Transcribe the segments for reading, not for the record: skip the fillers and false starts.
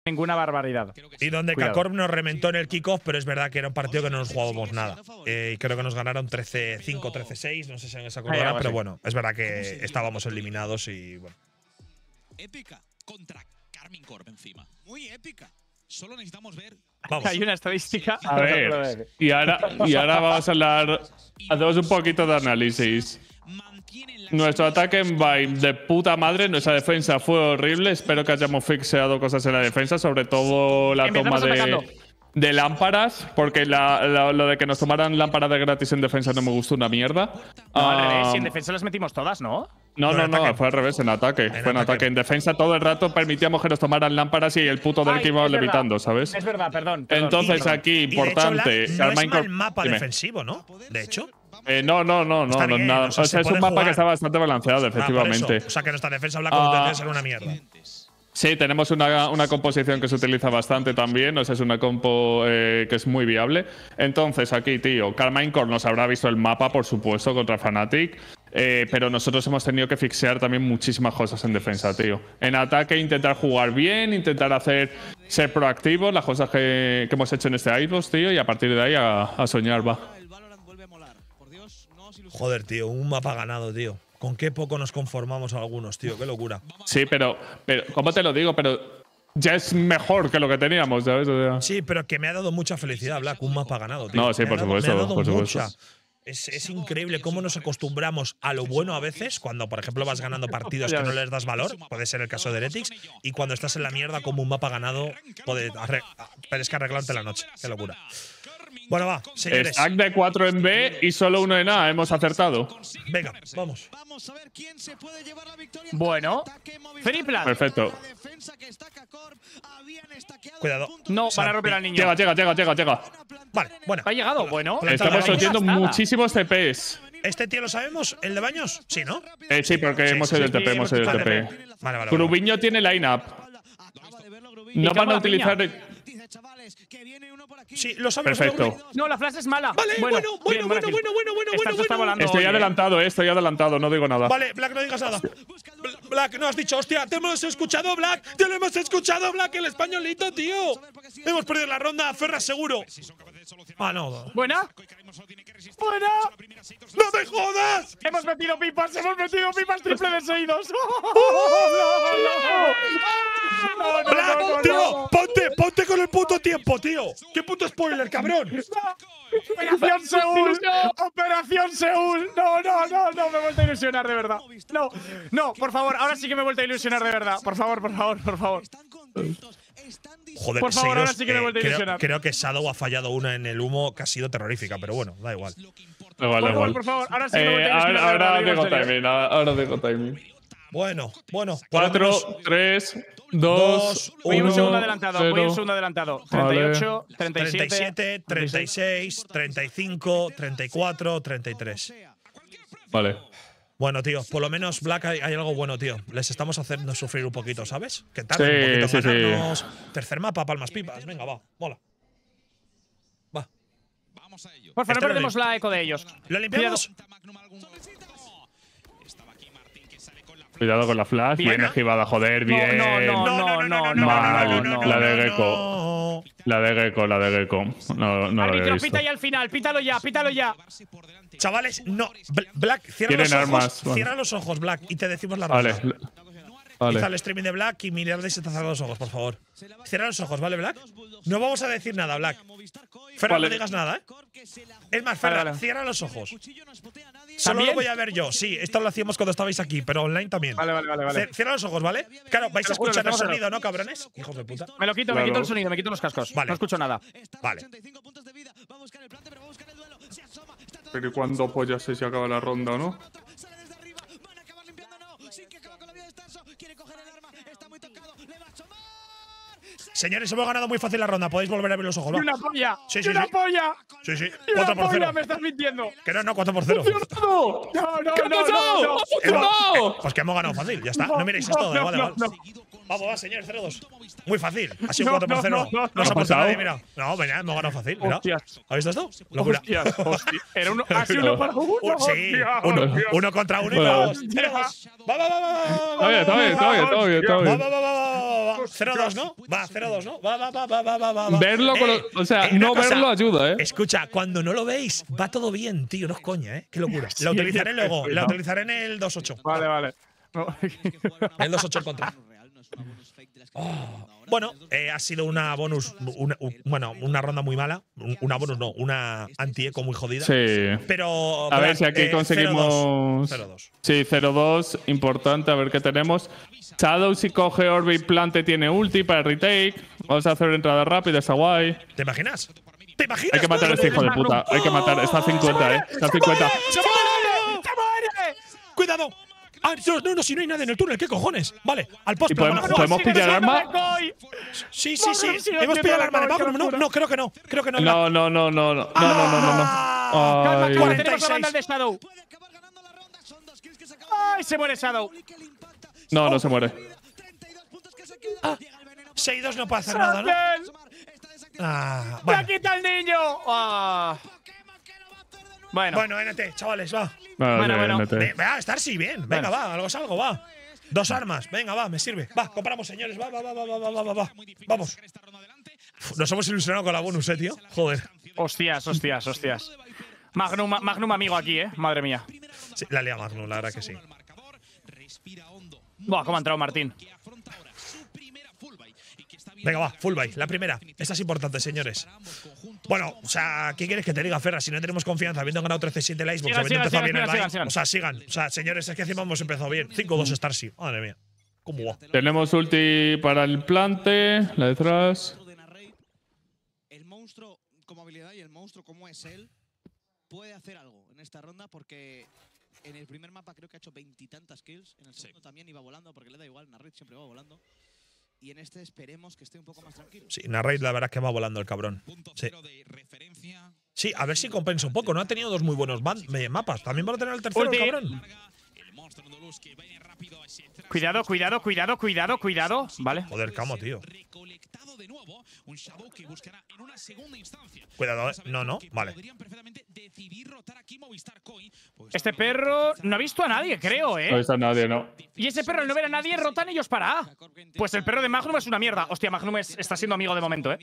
ninguna barbaridad. Y donde K-Corp nos reventó en el kickoff, pero es verdad que era un partido que no nos jugábamos nada. Y creo que nos ganaron 13-5, 13-6, no sé si se acordarán, pero bueno, es verdad que estábamos eliminados y bueno. Épica contra Karmine Corp encima. Muy épica. Solo necesitamos ver. Vamos. Hay una estadística. A ver, y ahora vamos a hablar. Hacemos un poquito de análisis. Nuestro ataque en Vine de puta madre, nuestra defensa fue horrible. Espero que hayamos fixeado cosas en la defensa, sobre todo la toma de lámparas, porque lo de que nos tomaran lámparas de gratis en defensa no me gustó una mierda. No, al revés, si en defensa las metimos todas, ¿no? No, fue al revés, en ataque. Fue en ataque. En defensa todo el rato permitíamos que nos tomaran lámparas y el puto Derek iba levitando, ¿sabes? Es verdad, perdón. Entonces aquí, importante. No es mal mapa defensivo, ¿no? De hecho. No, nada. O sea, es un mapa que está bastante balanceado, efectivamente. O sea, que nuestra defensa habla como debe ser una mierda. Sí, tenemos una composición que se utiliza bastante también. O sea, es una compo que es muy viable. Entonces, aquí, tío, Karmine Corp nos habrá visto el mapa, por supuesto, contra Fnatic. Pero nosotros hemos tenido que fixear también muchísimas cosas en defensa, tío. En ataque, intentar jugar bien, intentar ser proactivos, las cosas que hemos hecho en este Icebox, tío. Y a partir de ahí a soñar, va. Joder, tío, un mapa ganado, tío. Con qué poco nos conformamos algunos, tío. Qué locura. Sí, pero ¿cómo te lo digo? Pero ya es mejor que lo que teníamos, ¿sabes? O sea. Sí, pero que me ha dado mucha felicidad, Black, un mapa ganado, tío. No, sí, por supuesto. Es increíble cómo nos acostumbramos a lo bueno a veces, cuando, por ejemplo, vas ganando partidos que no les das valor, puede ser el caso de Heretics, y cuando estás en la mierda como un mapa ganado, pero es que arreglarte la noche. Qué locura. Bueno, va, señores. Stack de 4 en B y solo 1 en A. Hemos acertado. Venga, vamos. Bueno, Feriplan. Perfecto. Cuidado. No, para romper al niño. Llega. Vale, bueno. ¿Ha llegado? Bueno. Estamos soltando muchísimos TPs. ¿Este tío lo sabemos? ¿El de Baños? Sí, ¿no? Sí, porque hemos ido el TP, Vale. Grubiño tiene line-up. No van a utilizar… Sí, lo sabemos. Perfecto. No, la flash es mala. Vale, bueno. Estoy adelantado, no digo nada. Vale, Black, no digas nada. Black, no has dicho, hostia, te hemos escuchado, Black. Te lo hemos escuchado, Black, el españolito, tío. Hemos perdido la ronda, Ferras seguro. Ah, no. Buena. ¡No te jodas! Hemos metido pipas triple de seguidos. Black, tío, ponte con el puto tiempo, tío. ¿Qué puto spoiler, cabrón? Operación Seúl. No, me he vuelto a ilusionar de verdad. No, por favor, ahora sí que me he vuelto a ilusionar de verdad. Por favor. Joder, por favor, ahora sí que me he vuelto a ilusionar. Creo que Shadow ha fallado una en el humo que ha sido terrorífica, pero bueno, da igual. Por favor, ahora sí que me he vuelto a ilusionar. Ahora digo timing. Bueno. 4, 3, 2, 1. Voy un segundo adelantado. 38, 37, 36, 35, 34, 33. Vale. Bueno, tío, por lo menos, Black, hay algo bueno, tío. Les estamos haciendo sufrir un poquito, ¿sabes? Que tarden un poquito en ganarnos. Sí. Tercer mapa, palmas pipas. Venga, va, mola. Va. Por favor, no perdemos la eco de ellos. ¿Lo limpiamos? Cuidado con la flash. Bien esquivada, joder, bien. No. La de Gecko. La de Gecko. No lo he visto. Pita ya al final, pítalo ya. Chavales, no. Black, cierra los ojos, Black, y te decimos la ronda. Vale. Quizá el streaming de Black y mirar de si te cerrar los ojos, por favor. Cierra los ojos, ¿vale, Black? No vamos a decir nada, Black. Ferra, no digas nada, ¿eh? Es más, Ferra, cierra los ojos. Solo lo voy a ver yo. Sí, esto lo hacíamos cuando estabais aquí, pero online también. Vale. Cierra los ojos, ¿vale? Claro, vais a escuchar el sonido, ¿no, cabrones? Hijos de puta. Me quito el sonido, me quito los cascos. Vale. No escucho nada. Vale. Pero ¿y cuándo pollas se acaba la ronda, no? Señores, hemos ganado muy fácil la ronda. Podéis volver a abrir los ojos, ¿va? ¡Y una polla! Sí. ¡Una polla! Sí. ¡Y una 4-0. polla! ¡Me estás mintiendo! Que no, 4-0. No. ¿Qué ha pasado? Pues que hemos ganado fácil, ya está. No miréis esto, da igual. Vamos, va, señores, 0-2. Muy fácil. Ha sido 4-0. No se ha pasado nadie, mira. No, venga, hemos ganado fácil. Mira. ¿Has visto esto? Locura. Hostia. Era uno. Ha sido 1 para 1. Sí, 1 contra 1 y vamos. 0-2. Va. Está bien. Va. 0-2, ¿no? Va, 0-2, ¿no? Va. Verlo, o sea, no verlo ayuda, ¿eh? Escucha, cuando no lo veis, va todo bien, tío, no es coña, ¿eh? Qué locura. La utilizaré luego, la utilizaré en el 2-8. Vale. El 2-8 contra. Bueno, ha sido una bonus, una ronda muy mala. Una bonus no, una anti-eco muy jodida. Sí. Pero. A ver si aquí conseguimos. 0-2. Sí, 0-2. Importante, a ver qué tenemos. Shadow, si coge Orbi Plante, tiene ulti para retake. Vamos a hacer entrada rápida, está guay. ¿Te imaginas? ¿Te imaginas? Hay que matar a este hijo de puta. Hay que matar. Está a 50, Está a 50. ¡Se muere! ¡Cuidado! Ah, no, si no hay nadie en el túnel, ¿qué cojones? Vale, al post. ¿Podemos pillar arma? Sí. Hemos pillado el arma de Magnum. No, creo que no. No. Calma, Ay. tenemos la banda de Shadow. ¡Ay, se muere Shadow! No se muere. 6-2 no puede hacer nada, ¿no? ¡La Bueno. quita el niño! Bueno, NT, chavales, va. Bueno. Va a estar sí, bien. Venga, va, algo es algo, va. 2 armas, venga, va, me sirve. Va, compramos, señores, va. Vamos. Nos hemos ilusionado con la bonus, tío. Joder. Hostias. Magnum amigo aquí, madre mía. Sí, la lía Magnum, la verdad que sí. Buah, cómo ha entrado Martín. Venga, va, full buy, la primera. Esta es importante, señores. Bueno, o sea, ¿qué quieres que te diga, Ferra? Si no tenemos confianza, habiendo ganado 13-7 el Icebox, habiendo empezado bien el buy. O sea, sigan. O sea, señores, es que encima hemos empezado bien. 5-2 Starship. Madre mía. ¿Cómo va? Tenemos ulti para el plante. La detrás. El monstruo como habilidad y el monstruo como es él puede hacer algo en esta ronda porque en el primer mapa creo que ha hecho 20 y tantas kills. En el segundo también iba volando porque le da igual. Narrate siempre va volando. Y en este esperemos que esté un poco más tranquilo. Sí, Narrate la verdad es que va volando el cabrón. Sí, a ver si compensa un poco. No ha tenido 2 muy buenos mapas. También va a tener el tercero, el cabrón. Cuidado. Vale. Joder, Camo, tío. Cuidado, No, vale. Este perro no ha visto a nadie, creo, No ha visto a nadie, no. Y ese perro al no ver a nadie rotan ellos para A. Pues el perro de Magnum es una mierda. Hostia, Magnum está siendo amigo de momento,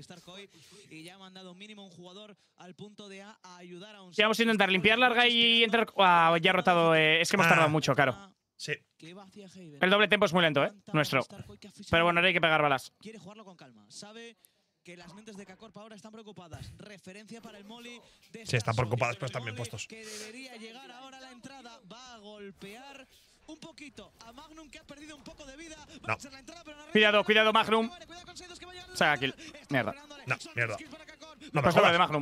Ya vamos a intentar limpiar larga y entrar. Ya ha rotado. Es que hemos tardado mucho, claro. Sí. El doble tempo es muy lento, nuestro. Pero bueno, ahora hay que pegar balas. Quiere jugarlo con calma. Sabe que las mentes de K-Corp ahora están preocupadas. Referencia para el molly. Sí, están preocupadas, pero están bien puestos. Que debería llegar ahora a la entrada. Va a golpear un poquito a Magnum, que ha perdido un poco de vida. Va a ser la entrada, pero Cuidado, Magnum. Saca kill. Mierda. No, mierda. No me jodas de Magnum.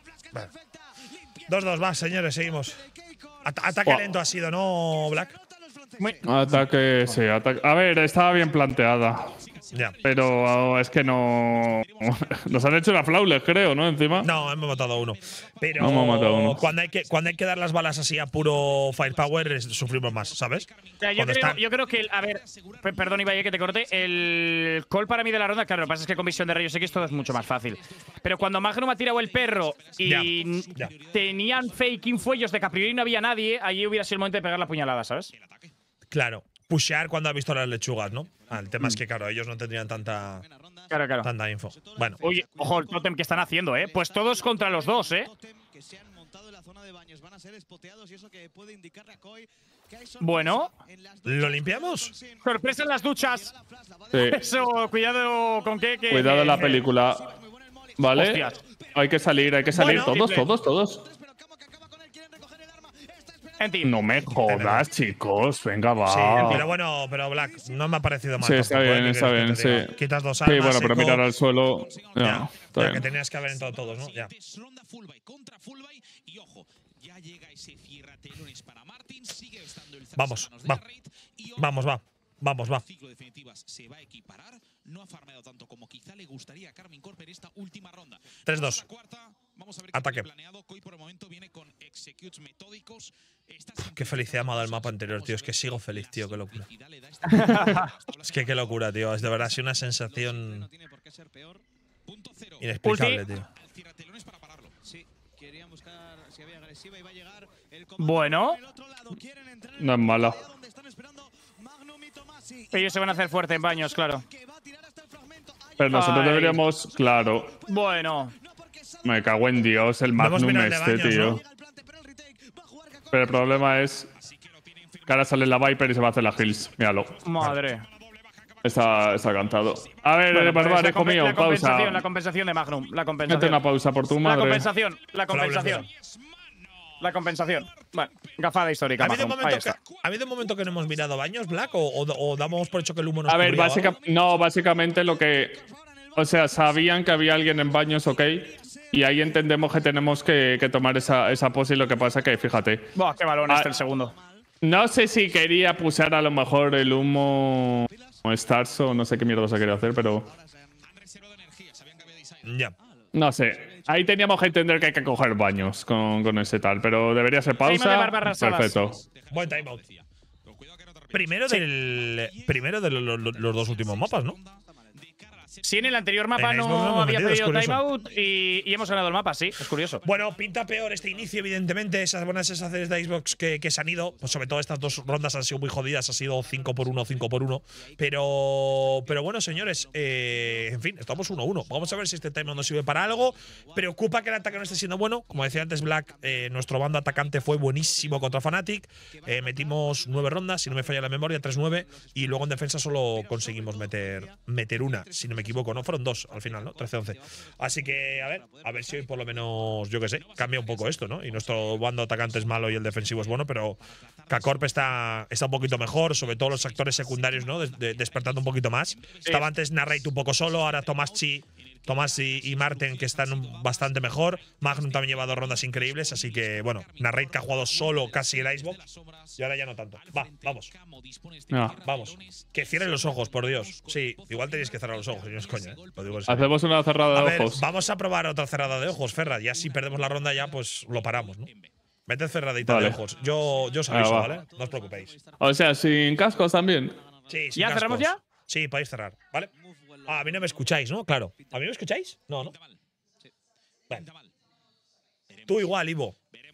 2-2, va, señores, seguimos. Ataque lento ha sido, ¿no, Black? Ataque, sí, ataque. A ver, estaba bien planteada. Ya. Pero es que no. Nos han hecho una flawless, creo, ¿no? Encima. No, hemos matado a uno. Pero hemos matado a uno. Cuando hay que dar las balas así a puro firepower, sufrimos más, ¿sabes? Yo creo que, a ver, perdón, Ibai, que te corte. El call para mí de la ronda, claro, lo que pasa es que con visión de rayos X todo es mucho más fácil. Pero cuando Magnum ha tirado el perro y tenían fake infuellos de que a priori no había nadie, allí hubiera sido el momento de pegar la puñalada, ¿sabes? Claro. Pushear cuando ha visto las lechugas, ¿no? El tema es que, claro, ellos no tendrían tanta info. Bueno. Oye, ojo el totem que están haciendo, Pues todos contra los dos, Bueno. ¿Lo limpiamos? Sorpresa en las duchas. Sí. Eso, cuidado con qué. Cuidado en la película. Vale. Hostias. Hay que salir. Bueno, todos. No me jodas, chicos. Venga, va. Sí, pero bueno, Black, no me ha parecido mal. Sí, está bien, sí. Quitas 2 armas. Sí, bueno, pero mirar al suelo. Ya que tenías que haber entrado todos, ¿no? Ya. Vamos. No ha farmeado tanto como quizá le gustaría a Karmine Corp en esta última ronda. 3-2. Ataque. Qué felicidad me ha dado el mapa anterior, tío. Es que sigo feliz, tío. Qué locura. Es que qué locura, tío. Es de verdad, ha sido una sensación inexplicable, tío. Bueno. No es mala. Ellos se van a hacer fuerte en baños, claro. Pero nosotros deberíamos… Claro. Bueno. Me cago en Dios, el Magnum este, tío. ¿No? Pero el problema es que ahora sale la Viper y se va a hacer la Hills. Míralo. Madre. Está cantado. A ver, bueno, Barbaro, hijo mío, pausa. La compensación de Magnum. La compensación. Mete una pausa por tu madre. La compensación. La compensación. Bueno, gafada histórica. ¿Ha habido un momento que no hemos mirado baños, Black? ¿O damos por hecho que el humo nos A ver, básicamente lo que… O sea, sabían que había alguien en baños, ok. Y ahí entendemos que tenemos que tomar esa pose. Y lo que pasa que, fíjate. Buah, qué balón el segundo. No sé si quería pusar a lo mejor el humo o Stars o no sé qué mierda se quería hacer, pero… Ya. No sé. Ahí teníamos que entender que hay que coger baños con ese tal, pero debería ser pausa. Perfecto. Buen timeout. Primero de los dos últimos mapas, ¿no? Sí, en el anterior mapa no había pedido timeout y hemos ganado el mapa, sí, es curioso. Bueno, pinta peor este inicio, evidentemente. Esas buenas sensaciones de Icebox que se han ido, pues sobre todo estas dos rondas han sido muy jodidas, ha sido 5-1, 5-1. Pero bueno, señores, en fin, estamos 1-1. Vamos a ver si este timeout nos sirve para algo. Preocupa que el ataque no esté siendo bueno. Como decía antes Black, nuestro bando atacante fue buenísimo contra Fnatic. Metimos 9 rondas, si no me falla la memoria, 3-9. Y luego en defensa solo conseguimos meter una, si no me equivoco, ¿no? Fueron 2 al final, ¿no? 13-11. Así que, a ver si hoy por lo menos, yo qué sé, cambia un poco esto, ¿no? Y nuestro bando atacante es malo y el defensivo es bueno, pero K-Corp está un poquito mejor, sobre todo los actores secundarios, ¿no? Despertando un poquito más. Estaba antes Narrate un poco solo, ahora Tomás y Marten, que están bastante mejor. Magnum también lleva 2 rondas increíbles, así que, bueno, Narrate que ha jugado solo casi el Icebox y ahora ya no tanto. Vamos. Vamos. Que cierren los ojos, por Dios. Sí, igual tenéis que cerrar los ojos, no es coña, ¿eh? Lo digo en serio. Hacemos una cerrada de ojos. Vamos a probar otra cerrada de ojos, Ferra. Ya si perdemos la ronda ya, pues lo paramos, ¿no? Meted cerradita de ojos. Yo os aviso, ¿vale? No os preocupéis. O sea, sin cascos también. Sí, sin ¿Ya cascos. cerramos ya? Sí, podéis cerrar, ¿vale? A mí no me escucháis, ¿no? Claro. ¿A mí me escucháis? No, ¿no? Vale. Tú igual, Ivo.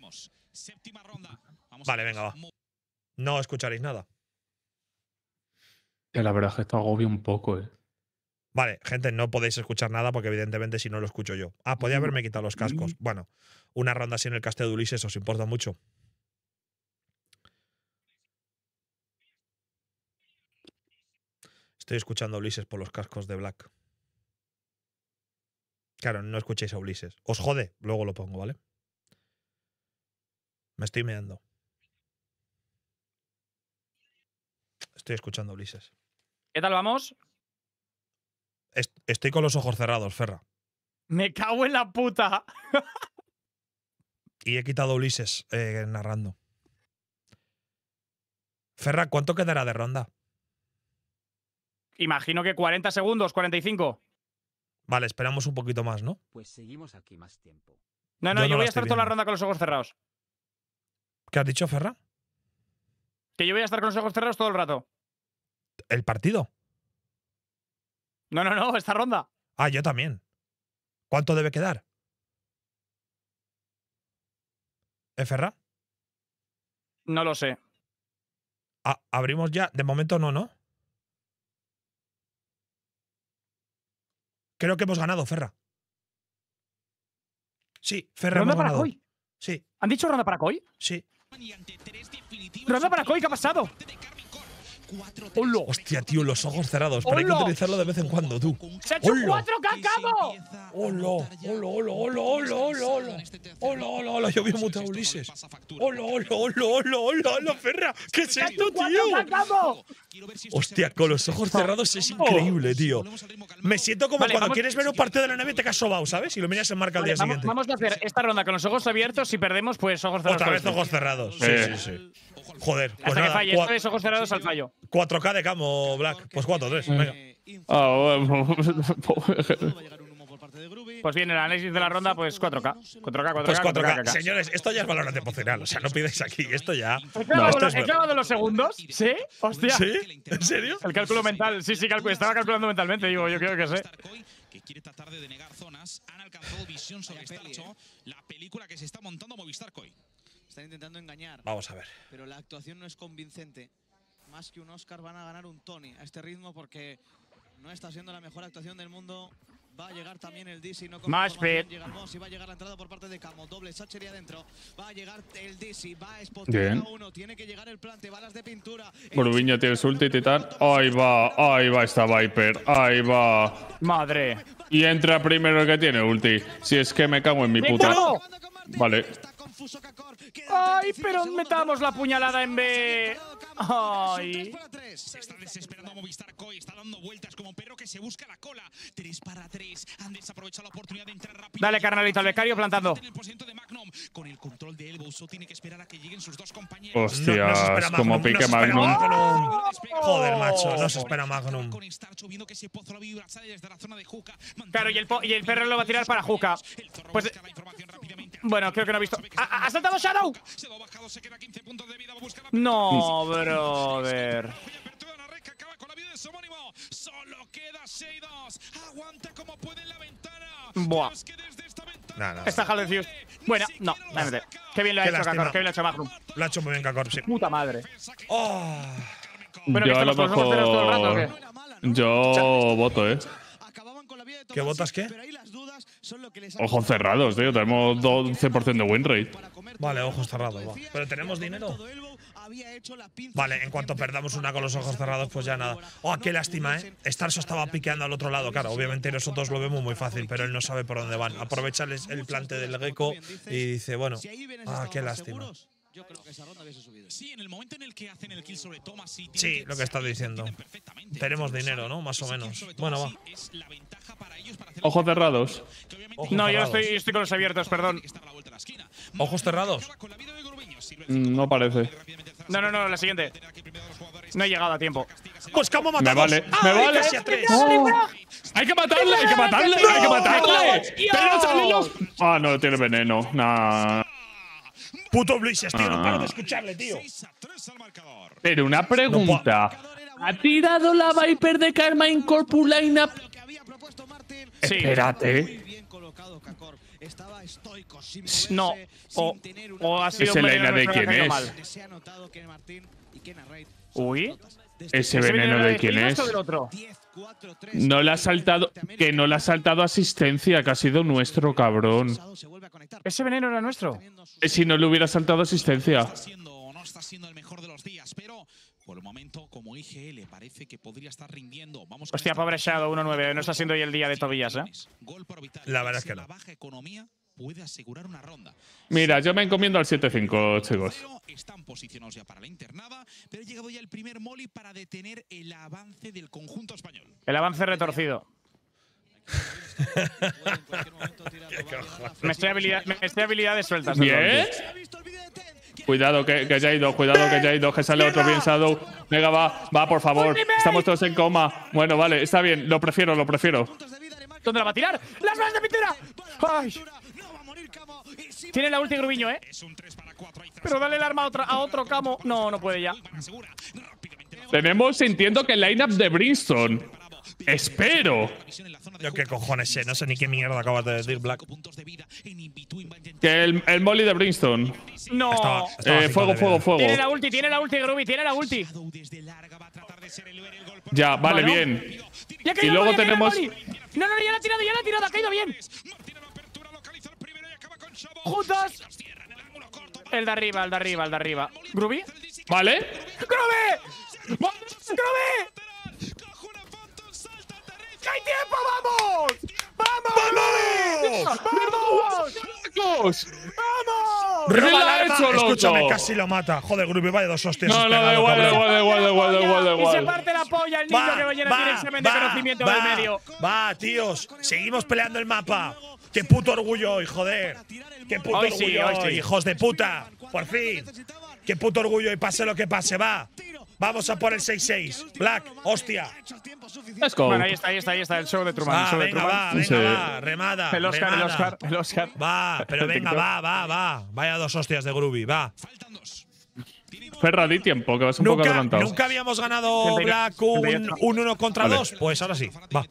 Vale, venga, va. No escucharéis nada. La verdad es que esto agobia un poco, ¿eh? Vale, gente, no podéis escuchar nada porque evidentemente si no lo escucho yo. Podía haberme quitado los cascos. Bueno, una ronda así en el Castillo de Ulises os importa mucho. Estoy escuchando a Ulises por los cascos de Black. Claro, no escuchéis a Ulises. Os jode, luego lo pongo, ¿vale? Me estoy meando. Estoy escuchando a Ulises. ¿Qué tal vamos? Estoy con los ojos cerrados, Ferra. Me cago en la puta. Y he quitado a Ulises narrando. Ferra, ¿cuánto quedará de ronda? Imagino que 40 segundos, 45. Vale, esperamos un poquito más, ¿no? Pues seguimos aquí más tiempo. No, yo voy a estar toda la ronda con los ojos cerrados. ¿Qué has dicho, Ferra? Que yo voy a estar con los ojos cerrados todo el rato. ¿El partido? No, esta ronda. Yo también. ¿Cuánto debe quedar? Ferra? No lo sé. ¿Abrimos ya? De momento no. Creo que hemos ganado, Ferra. Sí, Ferra, hemos ganado. ¿Ronda para Koi? Sí. ¿Han dicho ronda para Koi? Sí. ¿Ronda para Koi? ¿Qué ha pasado? ¡Hola! Hostia, tío, los ojos cerrados. Pero hay que utilizarlo de vez en cuando, tú. ¡Se ha hecho 4K, cabo! ¡Hola! ¡Hola! Yo vi mucho a Ulises. ¡Hola, Ferra! ¿Qué es esto, tío? Hostia, con los ojos cerrados es increíble, tío. Me siento como cuando quieres ver un partido de la nave y te has sobado, ¿sabes? Y lo miras en marca al día siguiente. Vamos a hacer esta ronda con los ojos abiertos. Si perdemos, pues ojos cerrados. Otra vez ojos cerrados. Sí. Joder, pues hasta nada. Que falle, esto es ojos cerrados al fallo. 4K de camo, Black. Pues 4-3. Venga. Pues bien, el análisis de la ronda, pues 4K. 4K. Pues 4K. Señores, esto ya es valorante emocional. O sea, no pidáis aquí. Esto ya. ¿He clavado los segundos? ¿Sí? Hostia. ¿Sí? ¿En serio? El cálculo mental. Sí, estaba calculando mentalmente. Digo, yo creo que sé. Que quiere tratar de denegar zonas. Han alcanzado visión sobre Starcho. La película que se está montando Movistar Koi. Están intentando engañar. Vamos a ver. Pero la actuación no es convincente. Más que un Oscar van a ganar un Tony a este ritmo porque No está siendo la mejor actuación del mundo. Va a llegar también el Dizzy, no Más pit. llega el Moss y va a llegar la entrada por parte de Camo. Doble Sachería adentro. Va a llegar el Dizzy, va a spotear a uno. Tiene que llegar el plante, balas de pintura. Grubiño tiene su ulti titán. Ahí va esta Viper. Ahí va. Madre. Y entra primero el que tiene ulti. Si es que me cago en mi puta. ¡No! Vale. Ay, pero metamos la puñalada en B. Ay. Se está desesperando Movistar Koi, está dando vueltas como un perro que se busca la cola. 3 para 3. Han desaprovechado la oportunidad de entrar rápido. Dale, carnalito, al becario plantando. Con el control de Elbow, tiene que esperar a que lleguen sus dos compañeros. Hostias, como pique Magnum. Joder, macho, no se espera Magnum. Claro, y el perro lo va a tirar para Juca. Pues. Bueno, creo que no ha visto. ¡Ha saltado Shadow! No, brother. Buah. Está Jalecius. Bueno, no, me mete. Qué bien lo ha hecho Kakor, qué bien lo ha hecho Magnum. Lo ha hecho muy bien Kakor, sí. Puta madre. Oh. Bueno, yo a lo mejor. Yo voto, ¿Qué votas qué? Ojos cerrados, tío. Tenemos 12% de win rate. Vale, ojos cerrados, va. ¿Pero tenemos dinero? Vale, en cuanto perdamos una con los ojos cerrados, pues ya nada. Oh, qué lástima, ¿eh? Starso estaba piqueando al otro lado. Claro, obviamente nosotros lo vemos muy fácil, pero él no sabe por dónde van. Aprovecha el plante del gecko y dice, bueno, qué lástima. Yo creo que esa ronda hubiese subido. Sí, en el momento en el que hacen el kill sobre Thomas y sí, lo que estás diciendo. Tenemos dinero, ¿no? Más o menos. Bueno, va. Ojos cerrados. No, yo estoy con los abiertos, perdón. ¿Ojos cerrados? No parece. No, la siguiente. No he llegado a tiempo. Pues ¿cómo matamos? Me vale. Casi a 3. ¡Hay que matarle! ¡Hay que matarle! ¡Hay que matarle! ¡Pero salidlos! Ah, no, tiene veneno. Nah. Puto Bluises, tío, no paro de escucharle, tío. Pero una pregunta. ¿Ha tirado la Viper de Carmine Corpus lineup? Sí. Espérate. No. O ha sido ¿Ese línea de quién es? Uy. ¿Ese veneno de quién es? No le ha saltado. Que no le ha saltado asistencia, que ha sido nuestro, cabrón. ¿Ese veneno era nuestro? Si no le hubiera saltado asistencia. No está siendo el mejor de los días, pero por el momento, como IGL, parece que podría estar rindiendo. Vamos. Hostia, pobre Shadow 1-9. No está siendo hoy el día de Tobías, ¿eh? La verdad es que no. La baja economía puede asegurar una ronda. Mira, yo me encomiendo al 7-5, chicos. Están posicionados ya para la internada, pero ha llegado ya el primer molly para detener el avance del conjunto español. El avance retorcido. Me estoy habilidades sueltas. Bien. Cuidado que ya ha ido, que sale otro bien Shadow. Venga, va, por favor. Estamos todos en coma. Bueno, vale, está bien, lo prefiero. ¿Dónde la va a tirar? ¡Las balas de pintura! ¡Ay! Tiene la ulti Grubiño, ¿eh? Pero dale el arma a otro Camo. No puede ya. Tenemos, entiendo que el lineup de Brimstone. Espero. Yo qué cojones sé, no sé ni qué mierda acabas de decir, Black. Que el molly de Brimstone. No. Fuego. Tiene la ulti, Grubi, tiene la ulti. Ya, vale, bien. Y luego tenemos. No, ya la ha tirado, ha caído bien. Juntos. El de arriba. ¿Grubi? ¿Vale? ¡Grubi! ¡Hay tiempo! ¡Vamos! Escúchame, casi lo mata. Joder, Grubi, vaya dos hostias. No, da igual. Y se parte la polla el niño que mañana tiene examen de conocimiento del medio. Va, tíos. Seguimos peleando el mapa. ¡Qué puto orgullo hoy, joder! ¡Qué puto orgullo hoy, hijos de puta! ¡Por fin! ¡Qué puto orgullo! Y pase lo que pase, va. Vamos a por el 6-6. Black, hostia. Let's go. Bueno, ahí está el show de Truman. Va, remada. El Oscar. Va, pero venga, va. Vaya dos hostias de Grubi, va. Ferra, di tiempo, que vas un poco adelantado. Nunca habíamos ganado Black un 1 contra 2. Pues ahora sí, va.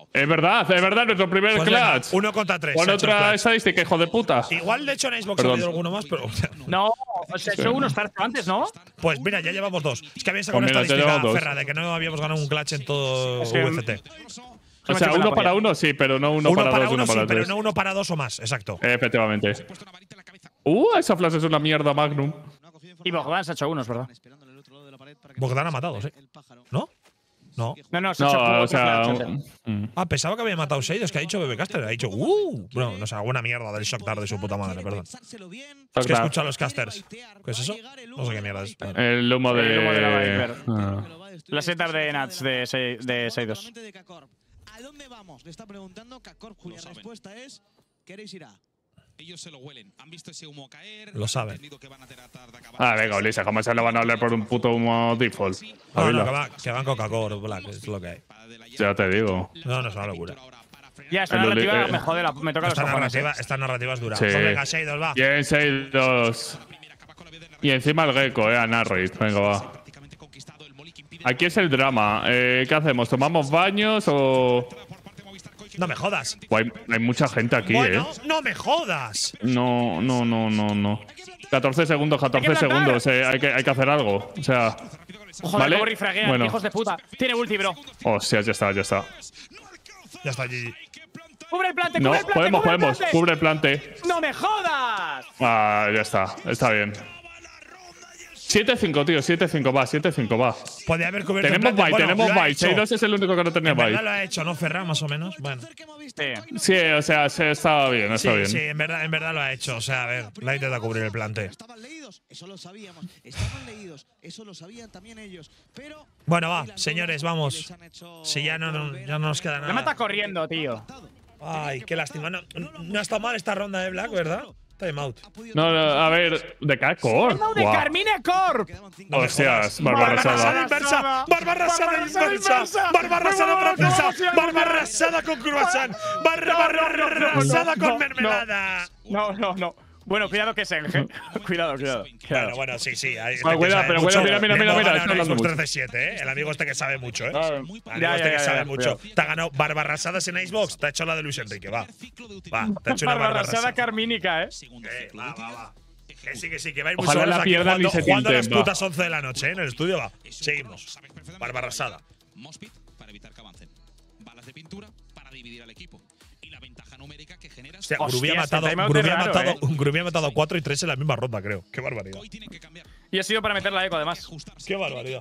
Es verdad, nuestro primer Pues clutch. venga, 1 contra 3. Con otra estadística, hijo de puta. Igual, de hecho, en Xbox ha habido alguno más, pero. No, se ha hecho uno starto antes, ¿no? Pues mira, ya llevamos 2. Es que había sacado Pues una mira, estadística, Ferra, de que no habíamos ganado un clutch en todo VCT. O sea, 1 para 1 sí, pero no 1 para 2, 1 para 3. Pero no 1 para 2 o más, exacto. Efectivamente. Esa flash es una mierda, Magnum. Y Bogdan se ha hecho unos, ¿verdad? Bogdan ha matado, sí. ¿No? No. No, se ha hecho No, o sea. Pensaba que había matado Seidos, que ha dicho BBcaster. Ha dicho, Bueno, no sé, alguna mierda del Shock Dart de su puta madre, perdón. Es que he escuchado a los casters. ¿Qué es eso? No sé qué mierda es. El humo de. El humo de la Viper. La setup de Nats de Seidos. ¿A dónde vamos? Le está preguntando Kakorp, cuya respuesta es: ¿queréis ir a? Ellos se lo huelen. Han visto ese humo caer. Lo saben. Venga, Ulises, ¿cómo se lo van a hablar por un puto humo default? No, que van Coca-Cola, Black, es lo que hay. Ya te digo. No, es una locura. Ya, esta narrativa me jode, me toca los cojones. Esta narrativa es dura. Sí. Pues venga, Seidos, va. Bien, Seidos. Y encima el Gecko, a Narrit. Venga, va. Aquí es el drama. ¿Qué hacemos? ¿Tomamos baños o...? No me jodas. Hay mucha gente aquí, bueno, no me jodas. No. 14 segundos. Hay que hacer algo. O sea. Joder, ¿vale? cómo rifraguean, Bueno. hijos de puta. Tiene ulti, bro. Hostia, ya está. Ya está, GG. ¡Cubre el plante, No, cubre el plante! podemos. Cubre el plante. ¡No me jodas! Ya está. Está bien. 7-5, tío. 7-5, va. 7-5, va. Puede haber cubierto Tenemos bye, tenemos bye. Seidos es el único que no tenía En bye. verdad lo ha hecho, ¿no, Ferra? Más o menos. Bueno. Sí, o sea, estaba bien, Sí, bien. sí, en verdad lo ha hecho. O sea, a ver, la intenta cubrir el plante. Estaban leídos, eso lo sabíamos. Estaban leídos, eso lo sabían también ellos. Pero Bueno, va, señores, vamos. Si ya no nos queda La mata nada. corriendo, tío. Ay, qué lástima. No ha estado mal esta ronda de Black, ¿verdad? Time out. No, a ver, de K-Core. ¡De Carmine Corp! Hostias, barbarrasada. Inversa, barbarrasada inversa, barbarrasada francesa, barbarrasada con croissant, barbarrasada con mermelada. No. Bueno, cuidado que es Enge. Cuidado. Bueno, sí. Cuidado, mira. Está hablando mucho. 13-7, ¿eh? El amigo este que sabe mucho, ¿eh? Ya, El amigo este que sabe mucho. Te ha ganado barbarrasadas en Icebox. Te ha hecho la de Luis Enrique, va. Te ha hecho una Barbarrasada carmínica, ¿eh? Va. Que sí, que va a ir muy Ojalá solos la aquí pierdan y se jugando a las tilten, va. putas 11 de la noche, ¿eh? En el estudio, va. Seguimos. Barbarrasada. Mospit para evitar que avancen. Balas de pintura para dividir al equipo. Y la ventaja numérica que genera. Hostia, Gruby ha matado 4 y 3 en la misma ronda, creo. Qué barbaridad. Y ha sido para meter la eco, además. Qué barbaridad.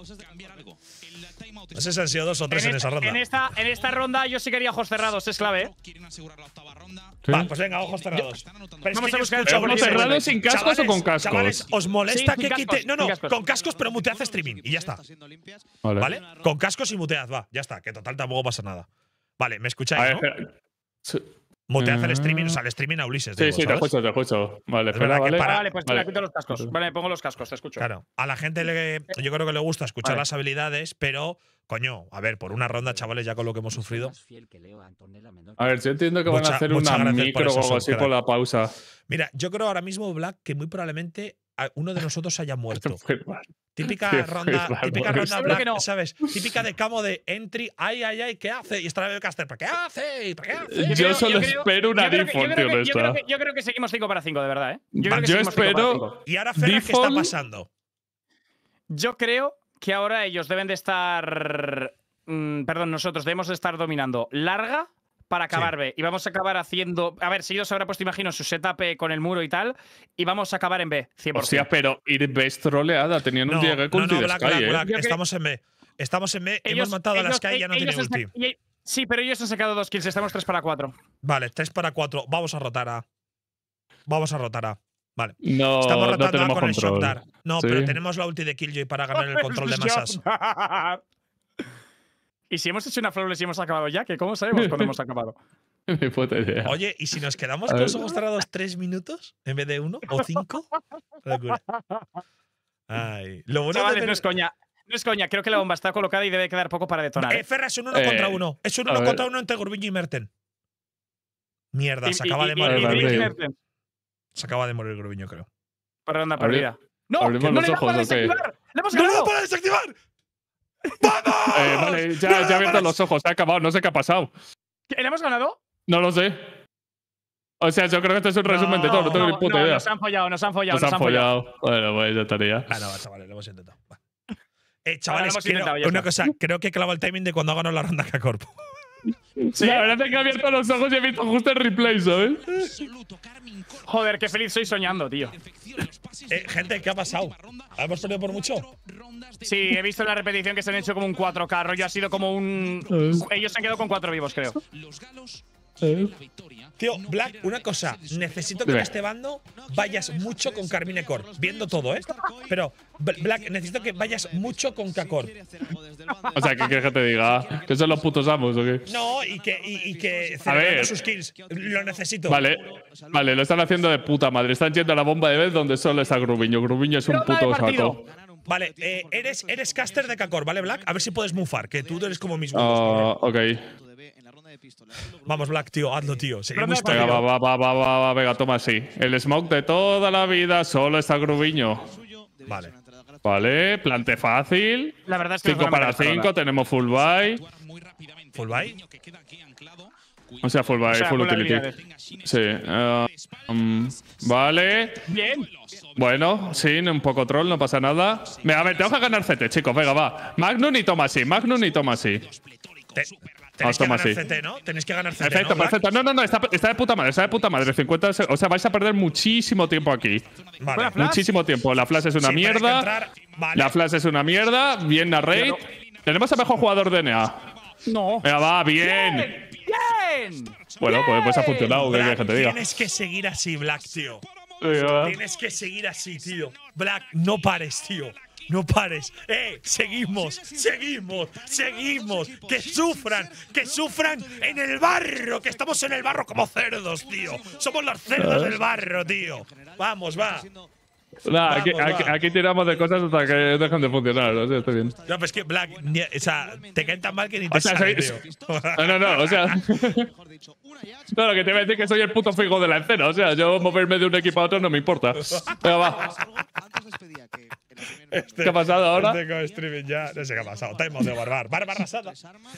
No sé si han sido 2 o 3 en esa ronda. En esta ronda yo sí quería ojos cerrados, es clave. Va, pues venga, ojos cerrados. Vamos a buscar el ¿Ojos cerrados sin cascos o con cascos? Chavales, ¿os molesta Sí, que sin quite? cascos, No, sin cascos. con cascos, pero mutead streaming y ya está. ¿Vale? Con cascos y mutead, va, ya está, que total tampoco pasa nada. Vale, ¿me escucháis, no? Mutead el streaming, o sea, el streaming a Ulises. Sí, digo, te ¿sabes? escucho. Vale, Es verdad espera, que vale. para- Vale, pues Vale. te quito los cascos. Vale, pongo los cascos, te escucho. Claro, a la gente yo creo que le gusta escuchar Vale. las habilidades, pero, coño, a ver, por una ronda, chavales, ya con lo que hemos sufrido. A ver, yo entiendo que van a hacer muchas una gracias por micro eso, o algo así crack. por la pausa. Mira, yo creo ahora mismo, Black, que muy probablemente uno de nosotros haya muerto. Típica Qué ronda, raro. típica ronda Seguro Black, que no. ¿sabes? Típica de camo de entry, ay, ¿qué hace? Y está el caster, ¿para qué hace? ¿Para qué hace? Yo solo espero una default, tío, de esta. Yo creo que seguimos 5 para 5, de verdad, ¿eh? Yo creo que Yo seguimos 5 para 5. espero. Y ahora, Ferra, ¿qué está Default. pasando? Yo creo que ahora ellos deben de estar. Perdón, nosotros debemos de estar dominando larga para acabar B. Y vamos a acabar haciendo. A ver, si ellos habrá puesto, imagino, su setup con el muro y tal. Y vamos a acabar en B, 100%. Hostia, pero Irbes troleada. Tenían un Diego ulti de Black, Sky, Black, Yo creo- estamos en B. Estamos en B, hemos matado a la Sky y ya no tiene ulti. Sí, pero ellos han sacado 2 kills, estamos 3 para 4. Vale, 3 para 4. Vamos a rotar a. Vale. No, Estamos no rotando A tenemos con el Shock control. Dart. No, Sí. pero tenemos la ulti de Killjoy para ganar el control de masas. Y si hemos hecho una flawless y hemos acabado ya, que ¿cómo sabemos cuándo hemos acabado? Ni puta idea. Oye, ¿y si nos quedamos A con ver. los ojos cerrados 3 minutos en vez de 1 o 5? Locura. Ay. Lo bueno Chavales, de no es coña. No es coña, creo que la bomba está colocada y debe quedar poco para detonar. Ferra, es un 1 contra 1. Es un a 1 ver. contra 1 entre Gurbiño y Merten. Mierda, se acaba de y morir. Vale, Green vale. Mertens. Se acaba de morir Gurbiño, creo. Por ronda Abri- perdida. ¡No! abrimos ¡No los le da ojos, para ¿o qué? desactivar! ¡Le hemos ¡No lo ganado! para desactivar! ¡Vamos! Vale, ya he abierto los ojos, se ha acabado, no sé qué ha pasado. ¿Le hemos ganado? No lo sé. O sea, yo creo que este es un resumen de todo, no tengo ni puta idea. Nos han follado. Nos han follado. Bueno, pues ya estaría. Ah, no, chavales, lo hemos intentado. Chavales, una cosa, creo que clavo el timing de cuando ha ganado la ronda K-Corp. Sí, la verdad es que he abierto los ojos y he visto justo el replay, ¿sabes? Joder, qué feliz soy soñando, tío. Gente, ¿qué ha pasado? ¿Hemos perdido por mucho? Sí, he visto en la repetición que se han hecho como un 4K, rollo ha sido como un… Ellos se han quedado con 4 vivos, creo. Tío, Black, una cosa. Necesito que en este bando vayas mucho con Carmine Corp. Viendo todo, ¿eh? Pero, Black, necesito que vayas mucho con K-Corp. O sea, ¿qué quieres que te diga? ¿Que son los putos amos o qué? No, y que celebrando sus kills. Lo necesito. Vale, lo están haciendo de puta madre. Están yendo a la bomba de vez donde solo está Grubiño. Grubiño es un puto saco. Vale, eres caster de K-Corp, ¿vale, Black? A ver si puedes mufar, que tú eres como mismo. Ok. Vamos, Black, tío, hazlo, tío. Venga, va, venga, toma así. El smoke de toda la vida solo está Grubiño. Vale, plante fácil. La verdad es que 5 para 5, tenemos full buy. ¿Full buy? O sea, full buy, full utility. Sí. Vale. Bien. Bueno, sí, un poco troll, no pasa nada. A ver, tengo que ganar CT, chicos, venga, va. Magnum y Tomasi, Magnum y Tomasi. Tenéis que ganar CT, ¿no? Tenéis que ganar CT, perfecto, ¿no? Perfecto. No, está de puta madre, está de puta madre. 50, o sea, vais a perder muchísimo tiempo aquí. Vale. Muchísimo tiempo. La flash es una mierda. Vale. La flash es una mierda. Bien, la raid. Tenemos al mejor jugador de NA. No. Venga, va, bien. ¡Bien! Bueno, pues ha funcionado, ¿qué quieres que te diga? Tienes que seguir así, Black, tío. Venga. Tienes que seguir así, tío. Black, no pares, tío. No pares. Seguimos. Que sufran en el barro. Que estamos en el barro como cerdos, tío. Somos los cerdos del barro, tío. Vamos, va. Nah, aquí tiramos de cosas hasta que dejan de funcionar. O sea, está bien. No, pues que Black, o sea, te caen tan mal que ni te No, o sea. No, lo que te voy a decir es que soy el puto figo de la escena. O sea, yo moverme de un equipo a otro no me importa. Venga, va. ¿Qué ha pasado ahora? Tengo streaming ya. No sé qué ha pasado. Time de barbar. Barba arrasada.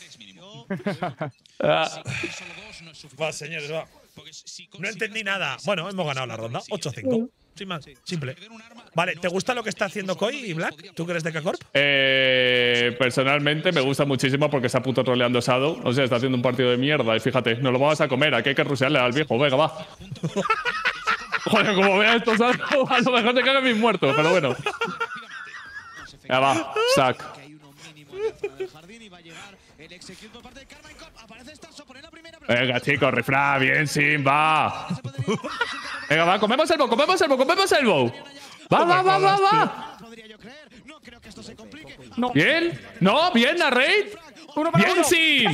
Va, señores, va. No entendí nada. Bueno, hemos ganado la ronda. 8-5. Sin más. Simple. Vale, ¿te gusta lo que está haciendo Koi y Black? ¿Tú que eres de K-Corp? Personalmente me gusta muchísimo porque está puto troleando Shadow. O sea, está haciendo un partido de mierda. Y fíjate, nos lo vamos a comer. Aquí hay que rusearle al viejo. Venga, va. Joder, como vea esto, Shadow, a lo mejor te cagan mis muertos, pero bueno. Ya va, sac. Venga, chicos, rifra, bien, Sim, va. Venga, va, comemos el bow. Va. No. Bien, no, bien, la raid. Bien, Sim.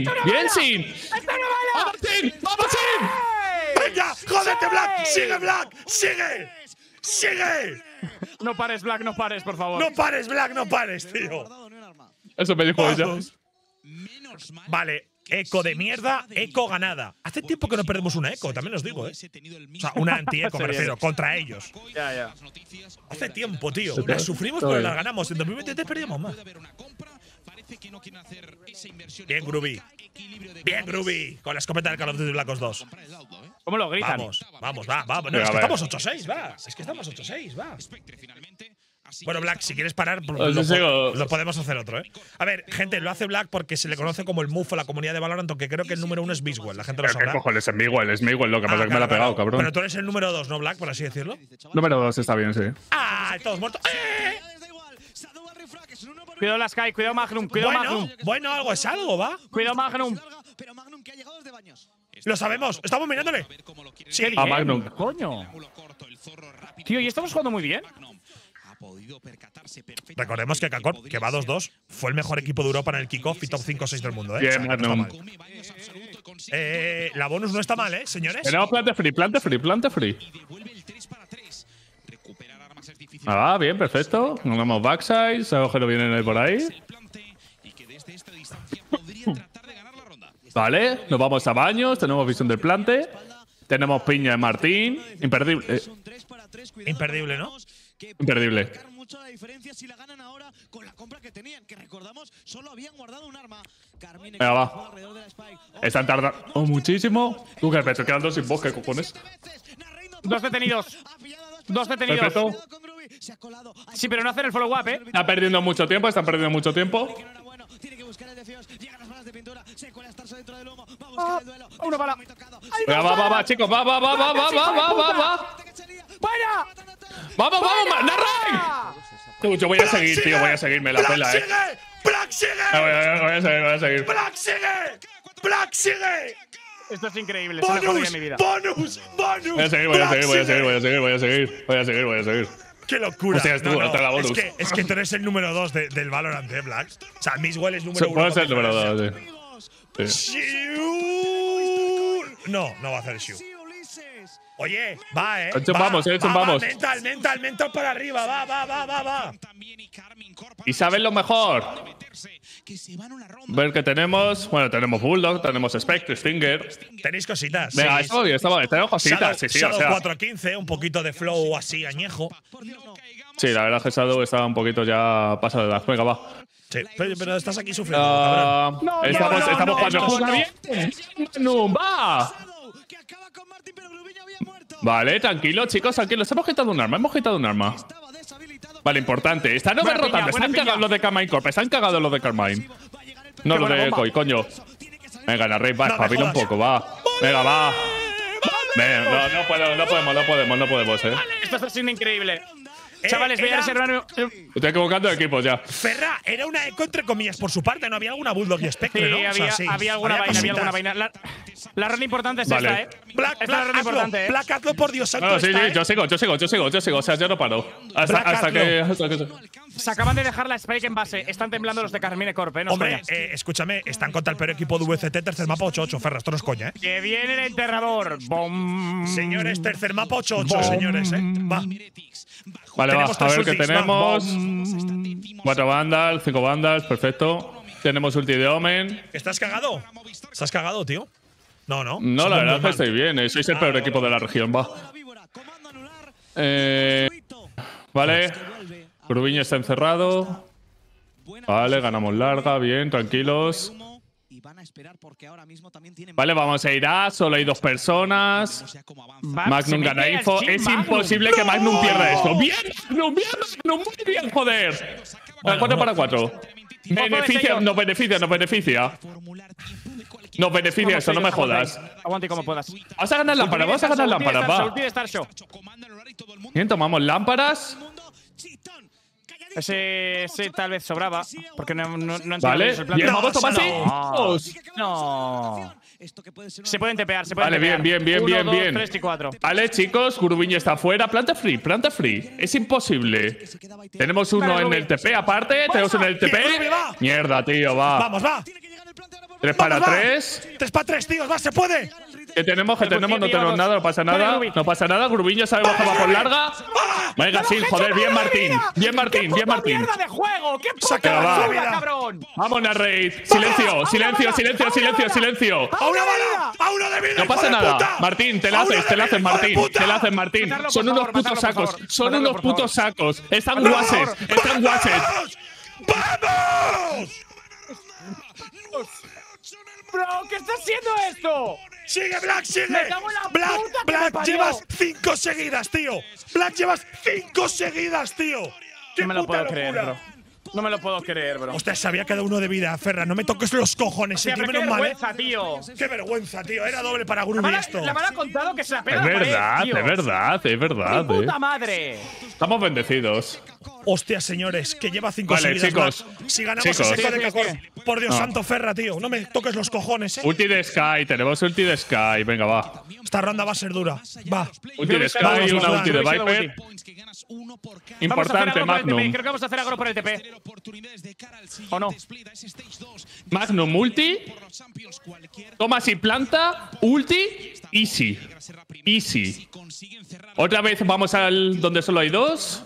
¡Vamos, Sim! ¡Venga! ¡Jódete, Black! ¡Sigue, Black! ¡Sigue! No pares, Black, no pares, por favor. No pares, Black, no pares, tío. Eso me dijo ella. Vale, eco de mierda, eco ganada. Hace tiempo que no perdemos una eco, también os digo, ¿eh? O sea, una anti-eco, me refiero, contra ellos. Ya. Hace tiempo, tío. Las sufrimos, pero las ganamos. En 2023 perdíamos más. Bien, Groovy. Con la escopeta del Call of Duty Black Ops 2. ¿Cómo lo gritan? Vamos, va. No, es que estamos 8-6, va. Bueno, Black, si quieres parar, lo podemos hacer otro, ¿eh? A ver, gente, lo hace Black porque se le conoce como el Mufo a la comunidad de Valorant, aunque creo que el número 1 es Biswell. La gente lo sabrá. ¿Qué cojones es Miguel? Es Miguel, lo que pasa es que me la ha pegado, cabrón. Pero tú eres el número 2, ¿no, Black, por así decirlo? Número 2 está bien, sí. ¡Ah! Todos muertos. Cuidado la Sky, cuidado Magnum, Magnum. Bueno, algo es algo, ¿va? Cuidado Magnum. Lo sabemos, estamos mirándole. Sí, a Magnum. Coño. Tío, y estamos jugando muy bien. Recordemos que K-Corp, que va 2-2, fue el mejor equipo de Europa en el kickoff y top 5-6 del mundo, ¿eh? Bien, Magnum. La bonus no está mal, ¿eh, señores? Tenemos plante free. Ah, bien, perfecto. Pongamos backside, ese agujero viene por ahí. Vale, nos vamos a baños, tenemos visión del plante. Tenemos piña de Martín. Imperdible. Imperdible, ¿no? Imperdible. Mucho la diferencia si la ganan ahora con la compra que tenían, que recordamos solo habían guardado un arma. Carmine venga, va. Están tardando muchísimo. Tú que te quedan dos sin voz, ¿qué cojones? 2 detenidos. 2 detenidos. Perfecto. Sí, pero no hacen el follow-up, ¿eh? Están perdiendo mucho tiempo, están perdiendo mucho tiempo. Tiene que buscar el de Fios. Llegan las balas de pintura. Se cuela estarse dentro del humo. Va a buscar el duelo. Una bala. Venga, va, chicos. Va. ¡Vaya! ¡Vamos! ¡Narray! Yo voy a seguir, tío. Voy a seguirme la pela, ¡Black sigue! Voy a seguir. ¡Black sigue! ¡Black sigue! Esto es increíble. Es la mejor día de mi vida. ¡Bonus! Voy a seguir. ¡Qué locura! Hostia, hasta la bonus. Es que tú eres el número 2 del Valorant, Black. O sea, Miswell es número 1. Puede ser el número 2, sí. No va a hacer Shu. Oye, va, Vamos. Mental para arriba. Va. Y saben lo mejor. Ver que tenemos. Bueno, tenemos Bulldog, tenemos Spectre, Stinger. Tenéis cositas. Venga, tenemos cositas. Sí, o sea. 4-15, un poquito de flow así añejo. Sí, la verdad es que Shadow estaba un poquito ya pasado de edad. Venga, va. Sí, pero estás aquí sufriendo, cabrón. Estamos jugando bien. ¡No, va! Vale, tranquilo, chicos, tranquilos. Hemos quitado un arma, Vale, importante. Están rotando. Están cagados los de Carmine Corp. Están cagados los de Carmine. No los de Koi, coño. Venga, la Rey va, espabila un poco, va. Venga, va. Venga, no podemos, Esto está siendo increíble. Chavales, voy a reservar. Estoy equivocando de equipos ya. Ferra, era una eco entre comillas por su parte, ¿no? Había alguna Bulldog y Spectre, ¿no? Había alguna vaina, La ronda importante es esta, ¿eh? Black, hazlo, por Dios santo. No, sí, yo sigo. O sea, yo no paro. Hasta que. Se acaban de dejar la Spike en base. Están temblando los de Carmine Corp, ¿eh? No hombre, escúchame, están contra el peor equipo de VCT, tercer mapa 8-8, Ferra. Esto no es coña, ¿eh? Que viene el enterrador. ¡Bom! Señores, tercer mapa 8-8, señores, ¿eh? Va. Vale, a ver qué tenemos. 4 Vandals, 5 Vandals, perfecto. Tenemos ulti de Omen. ¿Estás cagado? ¿Estás cagado, tío? No. No, la verdad es que estoy bien. Sois el peor equipo de la región, va. Vale. Grubiño está encerrado. Vale, ganamos larga, bien, tranquilos. Vale, vamos a ir a. Solo hay 2 personas. Magnum gana info. Es imposible que Magnum pierda esto. ¡Bien, Magnum! ¡Muy bien, joder! 4 para 4. Nos beneficia. Nos beneficia eso, no me jodas. Aguante como puedas. Vamos a ganar lámparas, va. Bien, tomamos lámparas. Ese tal vez sobraba, porque no vale, el plan. Bien, vamos a tomar No. Se pueden tepear, Vale, bien. 1, 2, 3 y 4. Vale, chicos, Gurubiño está fuera. Planta free. Es imposible. Tenemos uno en el TP aparte. Tenemos uno en el TP. Mierda, tío, va. Vamos, va. 3 para 3. 3 para 3, tío, va, se puede. ¿Qué tenemos? No tenemos nada, no pasa nada. Gurubiño sabemos que va por larga. Venga, sí, joder, bien Martín. ¡Qué mierda de juego! ¡Qué puta cabrón! Vamos a raid. Silencio. ¡A una bala! ¡A uno de vida! No pasa nada. Martín, te la haces, Martín. Son unos putos sacos. Están guases. ¡Vamos! Bro, ¿qué está haciendo esto? ¡Sigue, Black, sigue! Black, llevas 5 seguidas, tío. No me lo puedo creer, bro. No me lo puedo creer, bro. Hostia, se había quedado uno de vida, Ferra. No me toques los cojones, qué vergüenza, tío. Qué vergüenza, tío. Era doble para Gruby esto. La mala ha contado que se la pega. Es verdad. ¡Puta madre! Estamos bendecidos. Hostia, señores, que lleva 5 vale, seguidas. Chicos. Si ganamos ese de Cacor. Por Dios santo, Ferra, tío. No me toques los cojones, Ulti de Sky. Tenemos ulti de Sky. Venga, va. Esta ronda va a ser dura. Va. Ulti de Sky, una ulti de Viper. Importante, Magnum. Creo que vamos a hacer agro por el TP. ¿O no? Magnum ulti. Toma si planta. Ulti. Easy. Otra vez vamos al donde solo hay 2.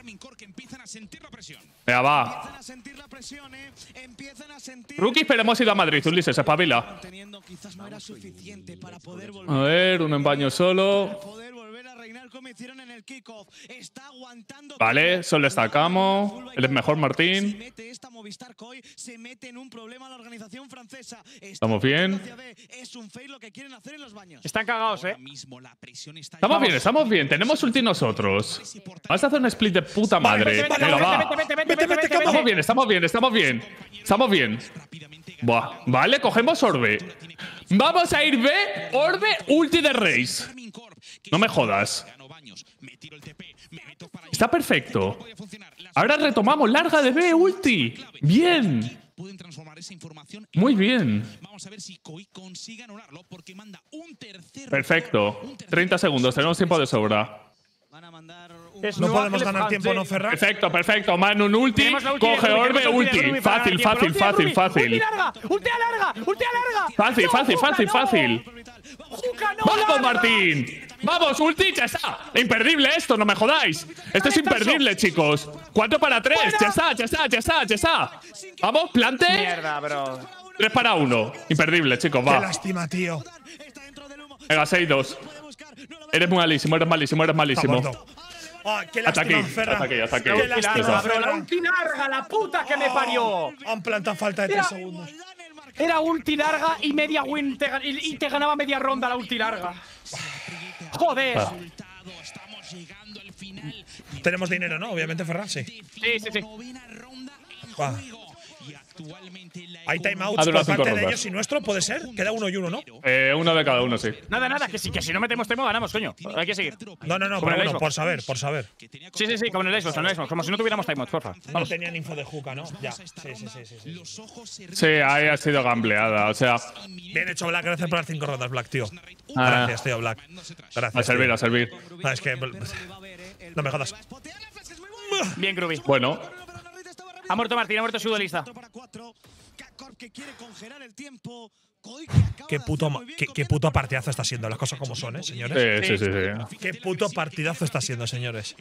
Venga, va. Rookies, pero hemos ido a Madrid. Ulises, espabila. A ver, uno en baño solo. Vale, solo destacamos. El es mejor, Martín. Estamos bien. Están cagados, Estamos bien. Tenemos ulti nosotros. Vamos a hacer un split de puta madre. Venga, va. Estamos bien. Buah. Vale, cogemos Orbe. Vamos a ir B, Orbe, ulti de Raze. No me jodas. Está perfecto. Ahora retomamos larga de B, ulti. Bien. Muy bien. Perfecto. 30 segundos. Tenemos tiempo de sobra. No podemos ganar tiempo, ¿no, Ferran? Perfecto. Manu, un ulti. Coge Orbe, ulti. Fácil. ¡Ulti larga! Fácil. ¡Vamos, Martín! ¡Vamos, ulti! ¡Ya está! ¡Imperdible esto! ¡No me jodáis! Esto es imperdible, chicos. 4 para 3. Ya está. Vamos, plante. Mierda, bro. 3 para 1. Imperdible, chicos, va. Qué lástima, tío. Venga, 6-2. Eres malísimo. Qué lástima, Ferran. Ataque. Qué lástima, Ferran. La ulti larga, la puta que me parió. Han plantado falta de 3 segundos. Era ulti larga y media win y te ganaba media ronda la ulti larga. Joder. Tenemos dinero, ¿no? Obviamente, Ferran, sí. Sí. Hay timeouts por parte de ellos y nuestro, ¿puede ser? Queda 1 y 1, ¿no? Uno de cada uno, sí. Nada, que si no metemos temo, ganamos, coño. Hay que seguir. No, pero bueno, por saber. Sí, como en el Xbox, como si no tuviéramos timeouts, porfa. No tenían info de Juca, ¿no? Ya. Sí. Sí, ahí ha sido gambleada, o sea… Bien hecho, Black. Gracias por las 5 rondas, Black, tío. Gracias, tío, Black. Gracias. A servir. No, es que… No me jodas. Bien, Groovy. Bueno. Ha muerto Martín, ha muerto su duelista. Qué puto partidazo está siendo, las cosas como son, señores. Sí. Qué puto partidazo está siendo, señores.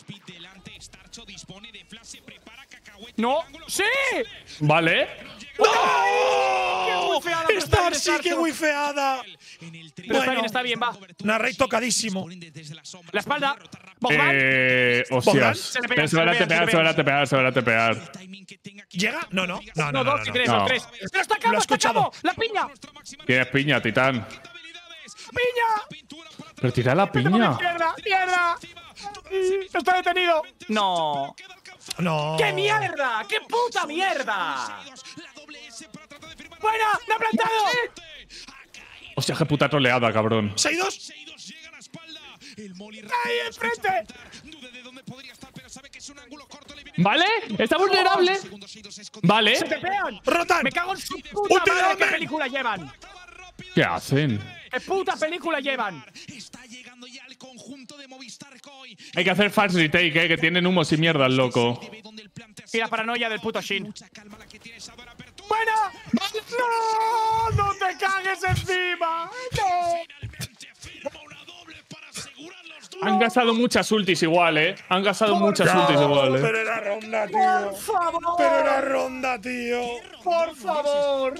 ¡No! ¡Sí! Vale. ¡No! ¡Star sí que wifeada! Pero está bien, va. Narrate tocadísimo. La espalda. Bogdan. Hostias. Se van a tepear. ¿Llega? No. No, 2 y 3. ¡Pero está acabado! Lo he escuchado. ¡La piña! Tienes piña, Titán. ¡Piña! Pero tira la piña. ¡Mierda! ¡Está detenido! ¡No! ¡Qué mierda! ¡Qué puta mierda! ¡Buena! ¡Me ha plantado! Hostia, qué puta troleada, cabrón. 6-2. ¡Ahí enfrente! Vale, está vulnerable. Vale. ¡Se tepean! ¡Rotan! ¡Me cago en su puta madre! ¿Qué película llevan? ¿Qué hacen? ¿Qué puta película llevan? Hay que hacer fast retake, que tienen humos y mierdas, loco. Y la paranoia del puto Shin. ¡Buena! ¡No! ¡No te cagues encima! ¡No! Han gastado muchas ultis igual, Han gastado muchas ultis igual, Pero era ronda, tío. ¡Por favor!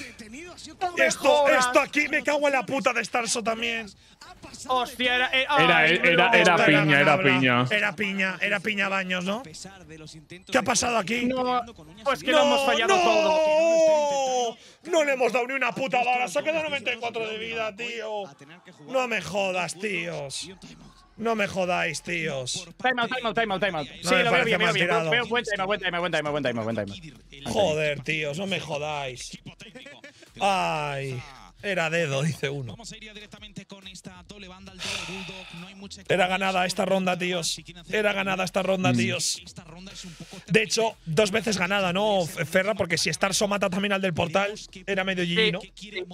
Esto aquí me cago en la puta de Starso también. Hostia, era piña. Era piña Baños, ¿no? ¿Qué ha pasado aquí? No, pues que lo hemos fallado todo. No le hemos dado ni una puta bala. Se ha quedado 94 de vida, tío. No me jodas, tíos. No me jodáis, tíos. Timeout. Sí, lo veo bien. Veo buen time. Joder, tíos, no me jodáis. Ay. Era dedo, dice uno. Era ganada esta ronda, tíos. De hecho, 2 veces ganada, ¿no, Ferra? Porque si Starso mata también al del portal, era medio GG, ¿no?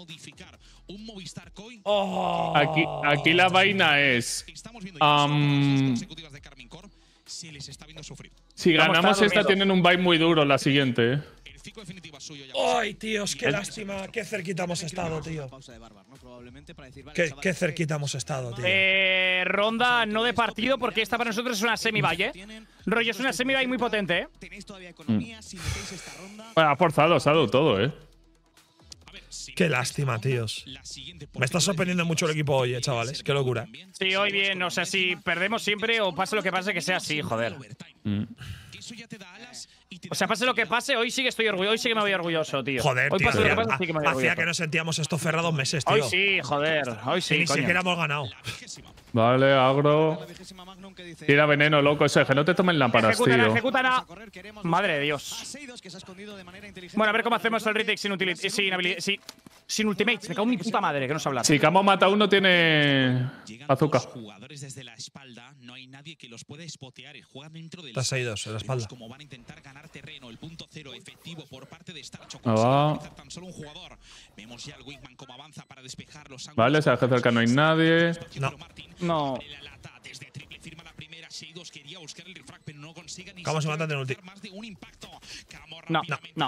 Oh. Aquí la vaina es… si ganamos esta, tienen un bye muy duro la siguiente, Ay, tíos, qué lástima. Qué cerquita hemos estado, tío. Qué cerquita hemos estado, tío. Ronda no de partido, porque esta para nosotros es una semi-bye, Rollo, es una semi-bye muy potente, Bueno, ha forzado, ha dado todo, Qué lástima, tíos. Me está sorprendiendo mucho el equipo hoy, chavales. Qué locura. Sí, hoy bien. O sea, si perdemos siempre o pase lo que pase, que sea así, joder. O sea, pase lo que pase, hoy sí que estoy orgulloso. Hoy sí que me voy orgulloso, tío. Joder, hoy tío. pase lo que pase, sí que me voy Hacía orgulloso. que no sentíamos esto Ferra 2 meses, tío. Hoy sí, joder. Hoy sí, ni siquiera hemos ganado. Vale, agro. Tira veneno, loco. Ese, que no te tomen lámparas, tío. Ejecutan. Madre de Dios. Bueno, a ver cómo hacemos el retake sin ultimates. Me cago en mi puta madre, que no sé hablar. Si Camo mata a uno, tiene azúcar. Está 6-2 en la espalda. Vale, se acerca, no hay nadie. No. ¿Cómo se matan de ulti? No.